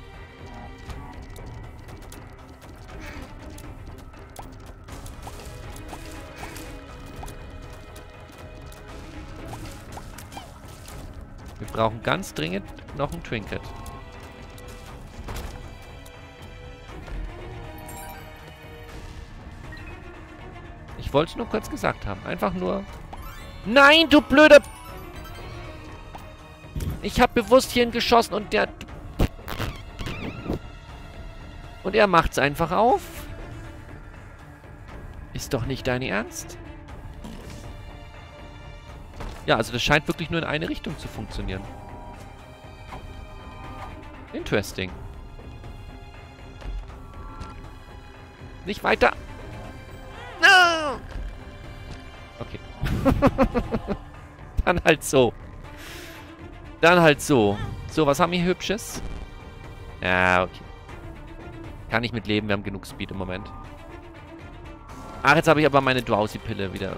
Wir brauchen ganz dringend noch ein Trinket. Ich wollte es nur kurz gesagt haben. Einfach nur... Nein, du blöde... Ich habe bewusst hierhin geschossen und der... Und er macht's einfach auf. Ist doch nicht dein Ernst? Ja, also das scheint wirklich nur in eine Richtung zu funktionieren. Interesting. Nicht weiter. No! Okay. Dann halt so. Dann halt so. So, was haben wir hier Hübsches? Ja, okay. Kann ich mit leben, wir haben genug Speed im Moment. Ach, jetzt habe ich aber meine Drowsy-Pille wieder.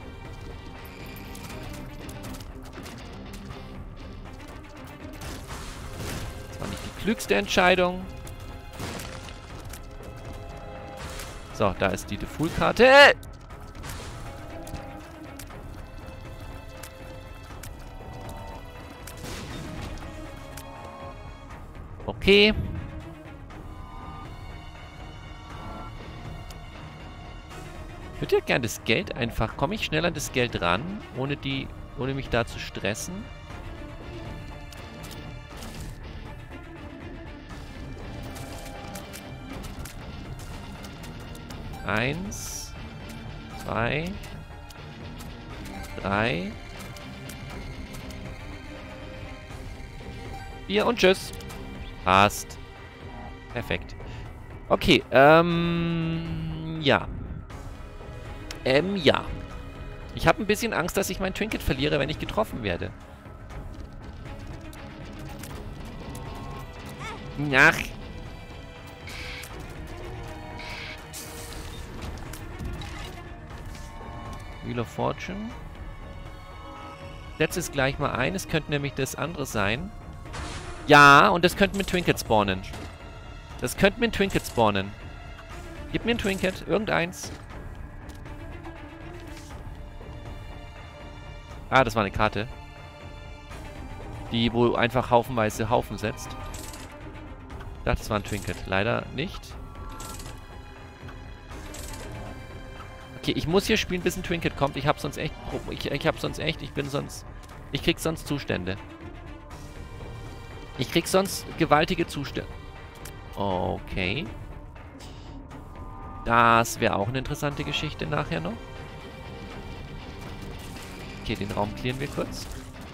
Das war nicht die klügste Entscheidung. So, da ist die Fool-Karte. Okay. würde ja gerne das Geld einfach... Komme ich schnell an das Geld ran, ohne mich da zu stressen? Eins, 2, 3, 4 und tschüss. Passt. Perfekt. Okay, ja. Ja. Ich habe ein bisschen Angst, dass ich mein Trinket verliere, wenn ich getroffen werde. Ach. Wheel of Fortune. Setze es gleich mal ein. Es könnte nämlich das andere sein. Ja, und das könnte mit Trinket spawnen. Das könnte mit Trinket spawnen. Gib mir ein Trinket. Irgendeins. Ah, das war eine Karte. Die, wo einfach haufenweise Haufen setzt. Ich dachte, das war ein Trinket. Leider nicht. Okay, ich muss hier spielen, bis ein Trinket kommt. Ich hab sonst echt... Ich krieg sonst Zustände. Ich krieg sonst gewaltige Zustände. Okay. Das wäre auch eine interessante Geschichte nachher noch. Okay, den Raum clearen wir kurz.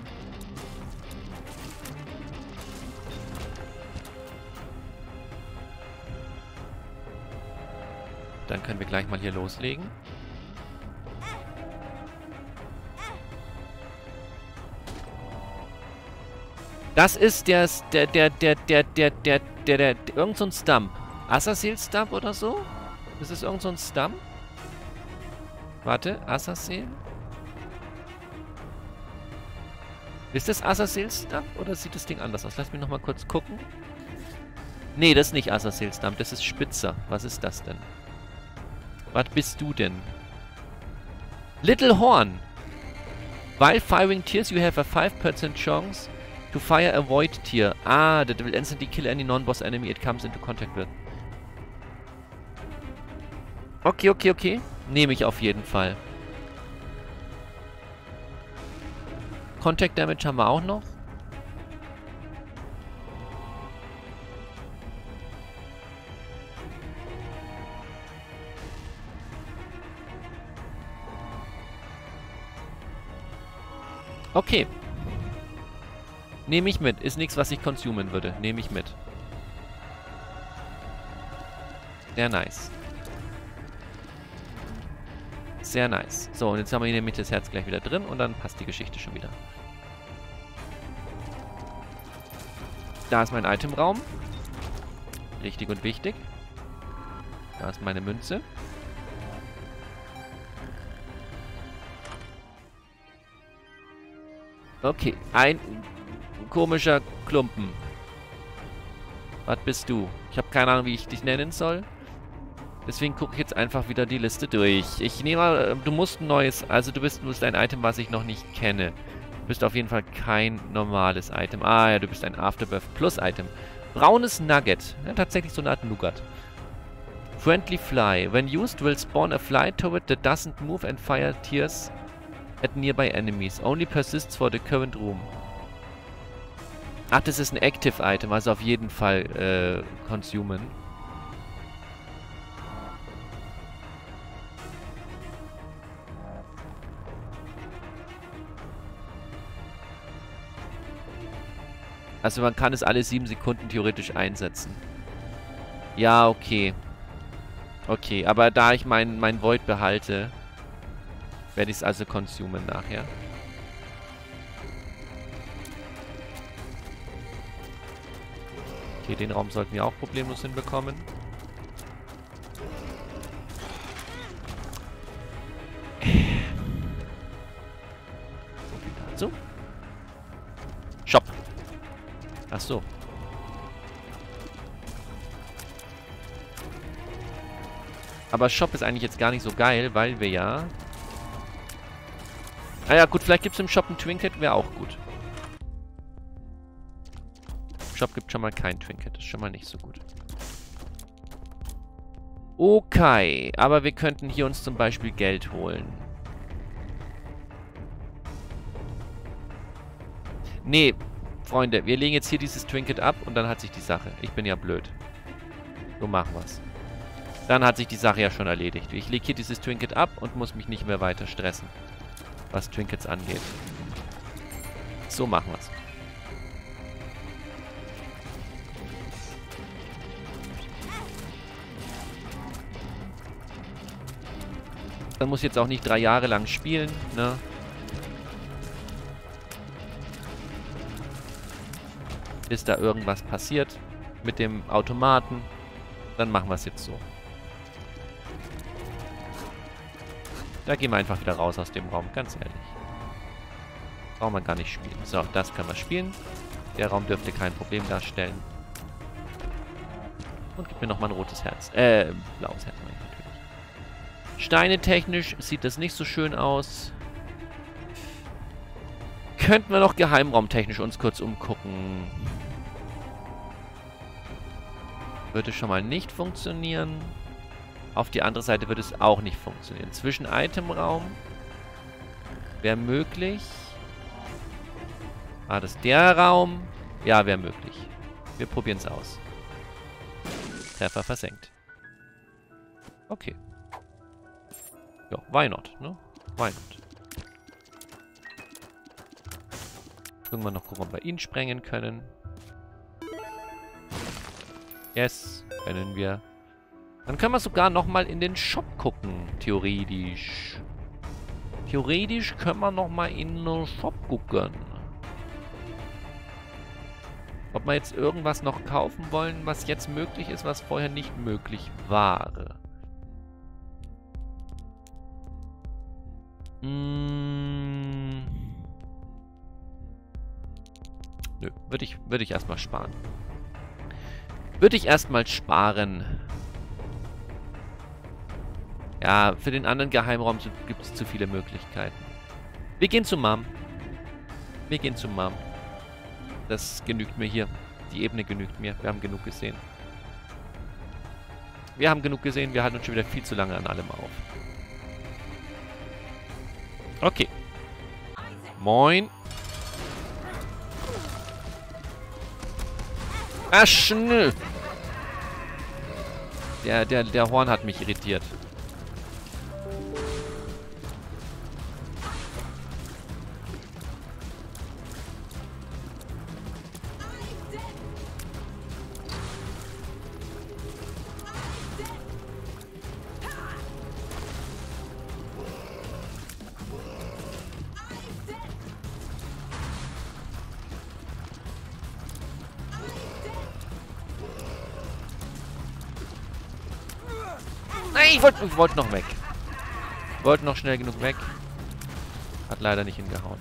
Dann können wir gleich mal hier loslegen. Das ist irgend so ein Stump. Azazel Stump oder so? Das ist irgend so ein Stump. Warte, Azazel. Ist das Azazel Stump oder sieht das Ding anders aus? Lass mich nochmal kurz gucken. Nee, das ist nicht Azazel Stump, das ist Spitzer. Was ist das denn? Was bist du denn? Little Horn. While firing tears, you have a 5% chance to fire a void tear. Ah, that will instantly kill any non-boss enemy it comes into contact with. Okay, okay, okay. Nehme ich auf jeden Fall. Contact Damage haben wir auch noch. Okay. Nehme ich mit. Ist nichts, was ich consumen würde. Nehme ich mit. Sehr nice. Sehr nice. So, und jetzt haben wir hier nämlich das Herz gleich wieder drin und dann passt die Geschichte schon wieder. Da ist mein Itemraum. Richtig und wichtig. Da ist meine Münze. Okay, ein komischer Klumpen. Was bist du? Ich habe keine Ahnung, wie ich dich nennen soll. Deswegen gucke ich jetzt einfach wieder die Liste durch. Ich nehme mal, du musst ein neues, also du bist ein Item, was ich noch nicht kenne. Du bist auf jeden Fall kein normales Item. Ah ja, du bist ein Afterbirth Plus Item. Braunes Nugget. Ja, tatsächlich so eine Art Nougat. Friendly Fly. When used, will spawn a fly turret that doesn't move and fire tears at nearby enemies. Only persists for the current room. Ach, das ist ein Active Item, also auf jeden Fall consumen. Also man kann es alle 7 Sekunden theoretisch einsetzen. Ja, okay. Okay, aber da ich mein Void behalte, werde ich es also consumen nachher. Okay, den Raum sollten wir auch problemlos hinbekommen. So. Shop. Ach so. Aber Shop ist eigentlich jetzt gar nicht so geil, weil wir ja... Ah ja, gut, vielleicht gibt es im Shop ein Trinket, wäre auch gut. Im Shop gibt schon mal kein Trinket, das ist schon mal nicht so gut. Okay, aber wir könnten hier uns zum Beispiel Geld holen. Nee, Freunde, wir legen jetzt hier dieses Trinket ab und dann hat sich die Sache. Ich bin ja blöd. So machen wir's. Dann hat sich die Sache ja schon erledigt. Ich lege hier dieses Trinket ab und muss mich nicht mehr weiter stressen, was Trinkets angeht. So machen wir's. Man muss jetzt auch nicht 3 Jahre lang spielen, ne? Bis da irgendwas passiert mit dem Automaten. Dann machen wir es jetzt so. Da gehen wir einfach wieder raus aus dem Raum, ganz ehrlich. Brauchen wir gar nicht spielen. So, das können wir spielen. Der Raum dürfte kein Problem darstellen. Und gib mir nochmal ein rotes Herz. Blaues Herz meine ich natürlich. Steine technisch sieht das nicht so schön aus. Könnten wir noch geheimraumtechnisch uns kurz umgucken. Würde schon mal nicht funktionieren. Auf die andere Seite würde es auch nicht funktionieren. Zwischen-Item-Raum wäre möglich. War das der Raum? Ja, wäre möglich. Wir probieren es aus. Treffer versenkt. Okay. Ja, why not, ne? Why not? Irgendwann noch gucken, ob wir ihn sprengen können. Yes, können wir. Dann können wir sogar nochmal in den Shop gucken, theoretisch. Theoretisch können wir nochmal in den Shop gucken. Ob wir jetzt irgendwas noch kaufen wollen, was jetzt möglich ist, was vorher nicht möglich war. Nö, würde ich erstmal sparen. Würde ich erstmal sparen. Ja, für den anderen Geheimraum gibt es zu viele Möglichkeiten. Wir gehen zu Mom. Wir gehen zu Mom. Das genügt mir hier. Die Ebene genügt mir. Wir haben genug gesehen. Wir haben genug gesehen. Wir halten uns schon wieder viel zu lange an allem auf. Okay. Moin. Ah, schnell. Der Horn hat mich irritiert. Nein, ich wollte noch weg. Wollte noch schnell genug weg. Hat leider nicht hingehauen.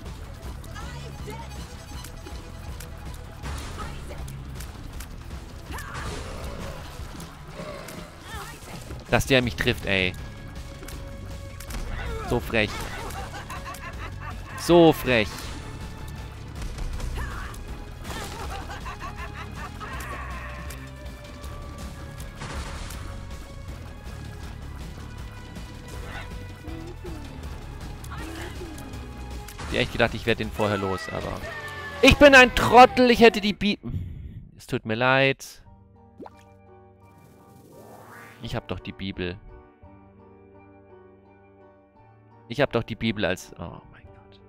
Dass der mich trifft, ey. So frech. So frech. Ich hätte echt gedacht, ich werde den vorher los, aber... Ich bin ein Trottel, ich hätte die Es tut mir leid. Ich habe doch die Bibel. Ich habe doch die Bibel als... Oh mein Gott.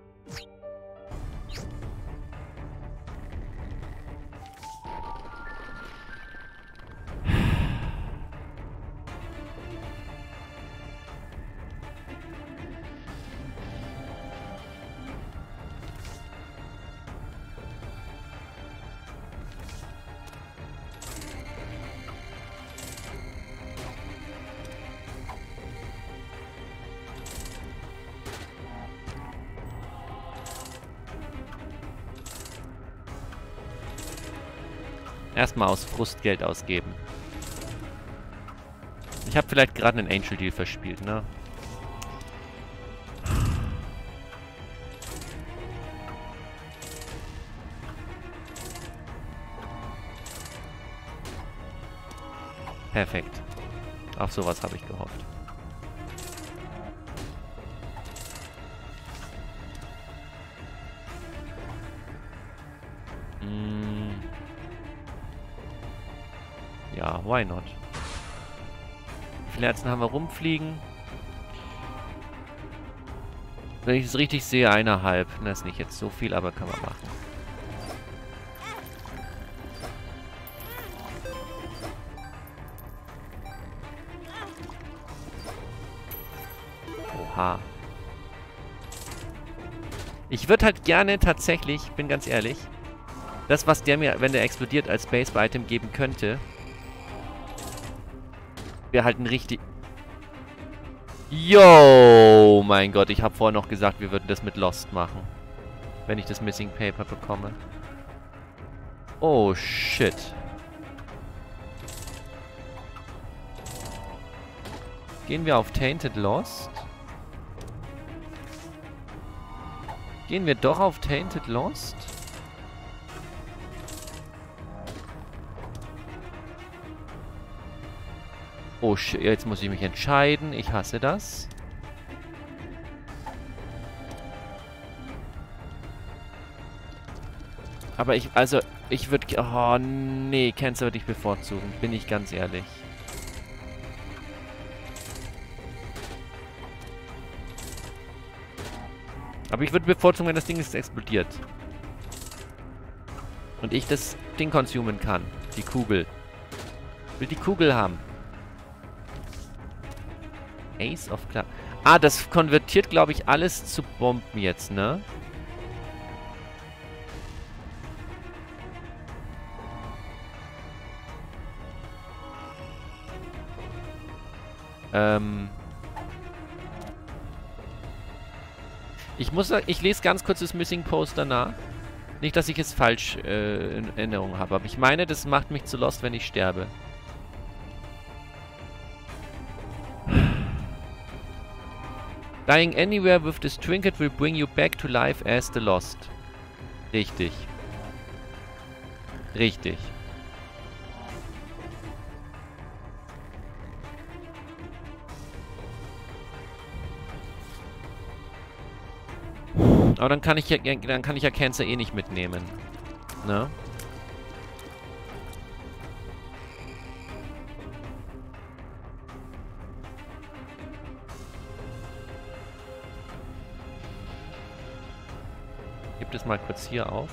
Erstmal aus Frust Geld ausgeben. Ich habe vielleicht gerade einen Angel Deal verspielt, ne? Perfekt. Auf sowas habe ich gehofft. Ja, why not? Wie viele Herzen haben wir rumfliegen? Wenn ich es richtig sehe, 1,5. Das ist nicht jetzt so viel, aber kann man machen. Oha. Ich würde halt gerne tatsächlich, bin ganz ehrlich, das, was der mir, wenn der explodiert, als Base-Item geben könnte, wäre halt ein richtig... Yo, mein Gott, ich habe vorher noch gesagt, wir würden das mit Lost machen. Wenn ich das Missing Paper bekomme. Oh, shit. Gehen wir auf Tainted Lost? Gehen wir doch auf Tainted Lost? Oh shit, jetzt muss ich mich entscheiden. Ich hasse das. Aber ich würde... Oh, nee, Cancer würde ich bevorzugen. Bin ich ganz ehrlich. Aber ich würde bevorzugen, wenn das Ding jetzt explodiert. Und ich das Ding consumen kann. Die Kugel. Ich will die Kugel haben. Ace of Clubs. Ah, das konvertiert, glaube ich, alles zu Bomben jetzt, ne? Ich lese ganz kurz das Missing Poster nach. Nicht, dass ich es falsch in Erinnerung habe, aber ich meine, das macht mich zu Lost, wenn ich sterbe. Dying anywhere with this trinket will bring you back to life as the Lost. Richtig. Richtig. Aber dann kann ich ja Cancer eh nicht mitnehmen. Ne? Gib das mal kurz hier auf.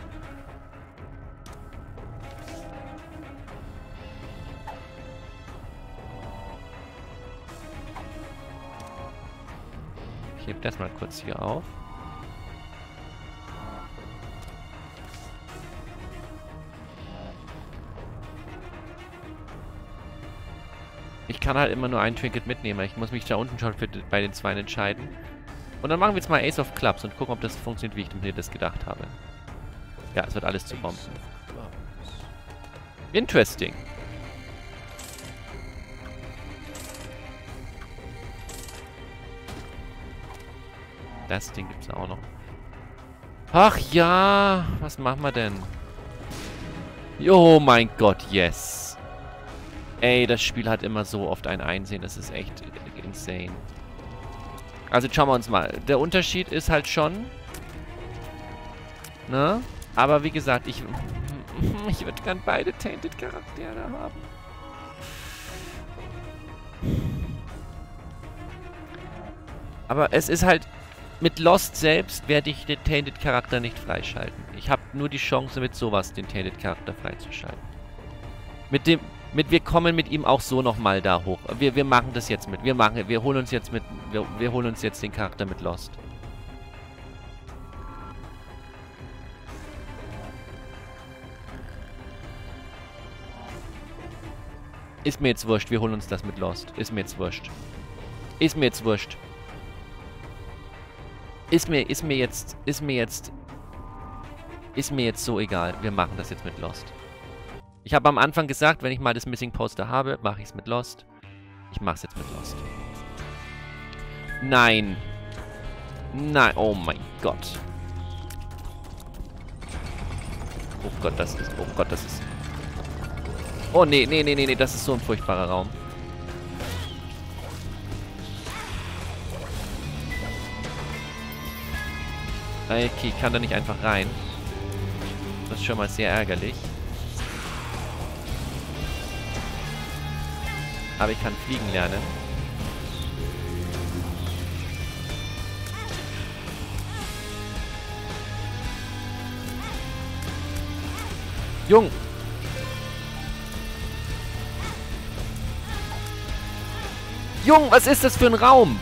Ich heb das mal kurz hier auf. Ich kann halt immer nur ein Trinket mitnehmen. Ich muss mich da unten schon bei den zwei entscheiden. Und dann machen wir jetzt mal Ace of Clubs und gucken, ob das funktioniert, wie ich mir das gedacht habe. Ja, es wird alles zu Bomben. Interesting. Das Ding gibt's auch noch. Ach ja, was machen wir denn? Oh mein Gott, yes. Ey, das Spiel hat immer so oft ein Einsehen, das ist echt insane. Also schauen wir uns mal. Der Unterschied ist halt schon... Ne? Aber wie gesagt, ich würde gern beide Tainted Charaktere haben. Aber es ist halt... Mit Lost selbst werde ich den Tainted Charakter nicht freischalten. Ich habe nur die Chance, mit sowas den Tainted Charakter freizuschalten. Wir kommen mit ihm auch so nochmal da hoch. Wir machen das jetzt mit. Wir holen uns jetzt den Charakter mit Lost. Ist mir jetzt wurscht. Wir holen uns das mit Lost. Ist mir jetzt wurscht. Ist mir jetzt wurscht. Ist mir jetzt so egal. Wir machen das jetzt mit Lost. Ich habe am Anfang gesagt, wenn ich mal das Missing Poster habe, mache ich es mit Lost. Ich mache es jetzt mit Lost. Nein. Nein. Oh mein Gott. Oh Gott, das ist... Oh Gott, das ist... Oh, nee. Das ist so ein furchtbarer Raum. Okay, ich kann da nicht einfach rein. Das ist schon mal sehr ärgerlich. Aber ich kann fliegen lernen. Jung! Jung, was ist das für ein Raum?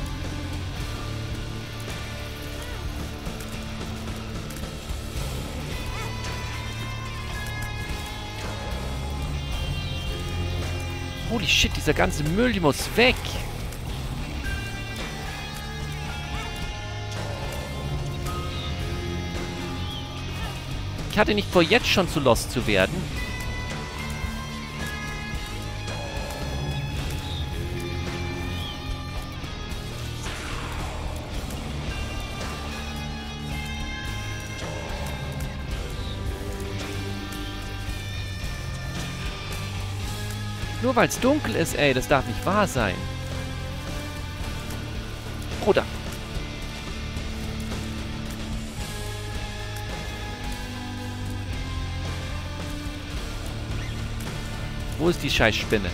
Holy shit, dieser ganze Müll, die muss weg. Ich hatte nicht vor, jetzt schon zu lost zu werden. Nur weil es dunkel ist, ey, das darf nicht wahr sein. Bruder. Wo ist die Scheißspinne?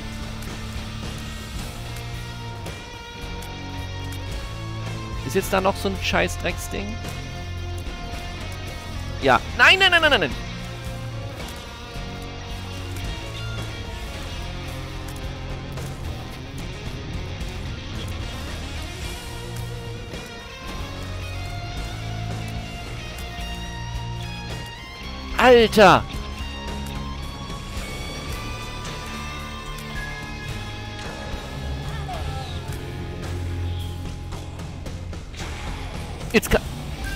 Ist jetzt da noch so ein Scheiß-Drecksding? Ja. Nein, nein, nein, nein, nein. Alter! Jetzt kann...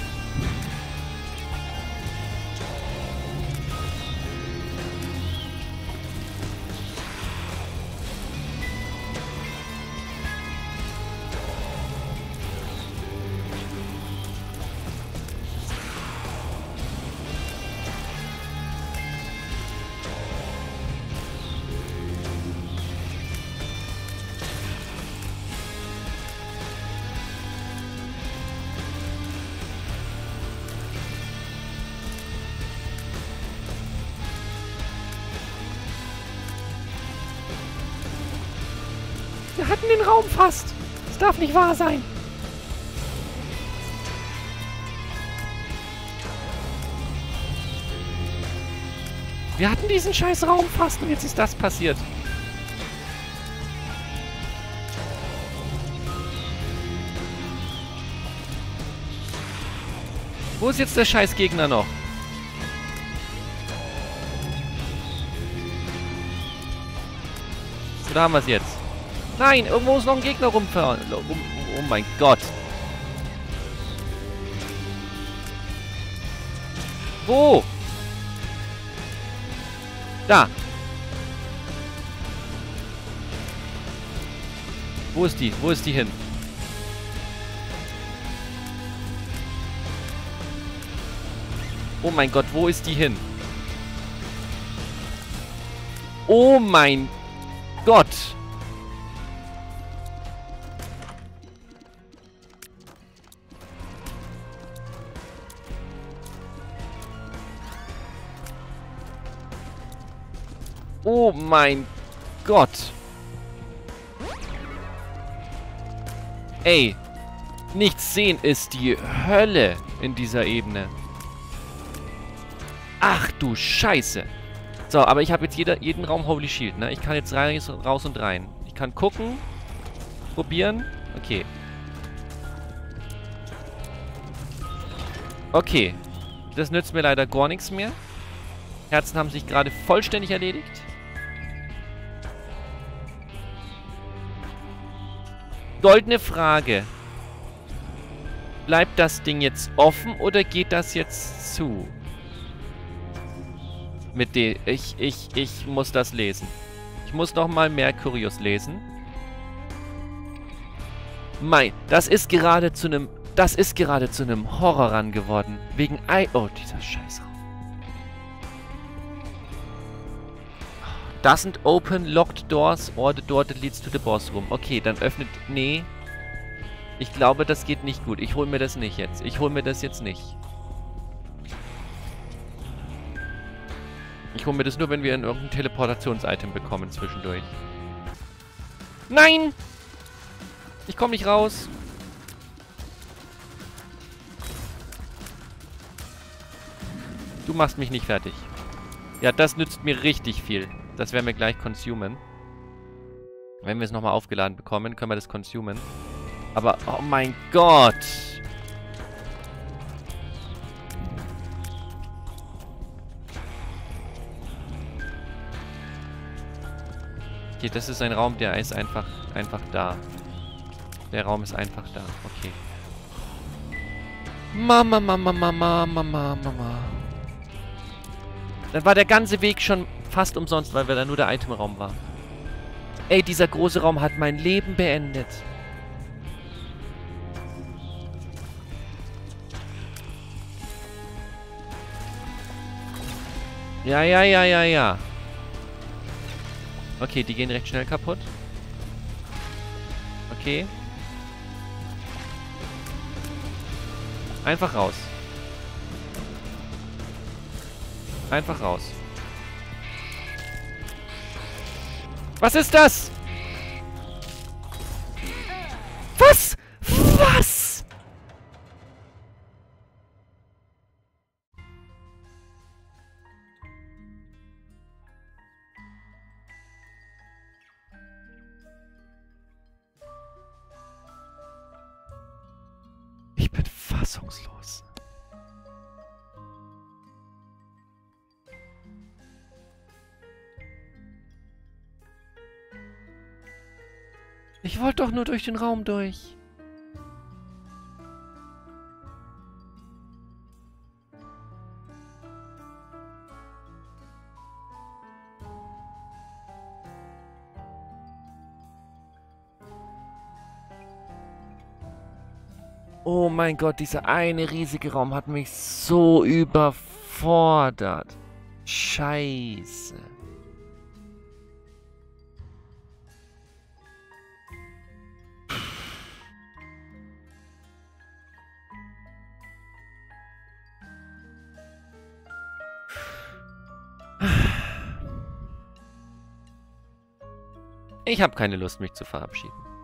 Wir hatten den Raum fast. Das darf nicht wahr sein. Wir hatten diesen scheiß Raum fast und jetzt ist das passiert. Wo ist jetzt der scheiß Gegner noch? Oder haben wir es jetzt? Nein, irgendwo ist noch ein Gegner rumfahren. Oh mein Gott. Wo? Da. Wo ist die? Wo ist die hin? Oh mein Gott, wo ist die hin? Oh mein Gott. Oh mein Gott. Ey. Nichts sehen ist die Hölle in dieser Ebene. Ach du Scheiße. So, aber ich habe jetzt jeden Raum Holy Shield, ne? Ich kann jetzt raus und rein. Ich kann gucken. Probieren. Okay. Okay. Das nützt mir leider gar nichts mehr. Herzen haben sich gerade vollständig erledigt. Goldene Frage. Bleibt das Ding jetzt offen oder geht das jetzt zu? Mit dem... Ich muss das lesen. Ich muss nochmal Mercurius lesen. Das ist gerade zu einem... Das ist gerade zu einem Horror geworden. Wegen Oh, dieser Scheißraum. Doesn't open locked doors or the door that leads to the boss room. Okay, dann öffnet... Nee. Ich glaube, das geht nicht gut. Ich hole mir das nicht jetzt. Ich hole mir das jetzt nicht. Ich hole mir das nur, wenn wir irgendein Teleportations-Item bekommen zwischendurch. Nein! Ich komme nicht raus. Du machst mich nicht fertig. Ja, das nützt mir richtig viel. Das werden wir gleich consumen. Wenn wir es nochmal aufgeladen bekommen, können wir das consumen. Aber, oh mein Gott! Okay, das ist ein Raum, der ist einfach da. Der Raum ist einfach da. Okay. Mama, Mama, Mama, Mama, Mama. Dann war der ganze Weg schon fast umsonst, weil da nur der Itemraum war. Ey, dieser große Raum hat mein Leben beendet. Ja, ja, ja, ja, ja. Okay, die gehen recht schnell kaputt. Okay. Einfach raus. Einfach raus. Was ist das? Was? Was? Ich bin fassungslos. Ich wollte doch nur durch den Raum durch. Oh mein Gott, dieser eine riesige Raum hat mich so überfordert. Scheiße. Ich habe keine Lust, mich zu verabschieden.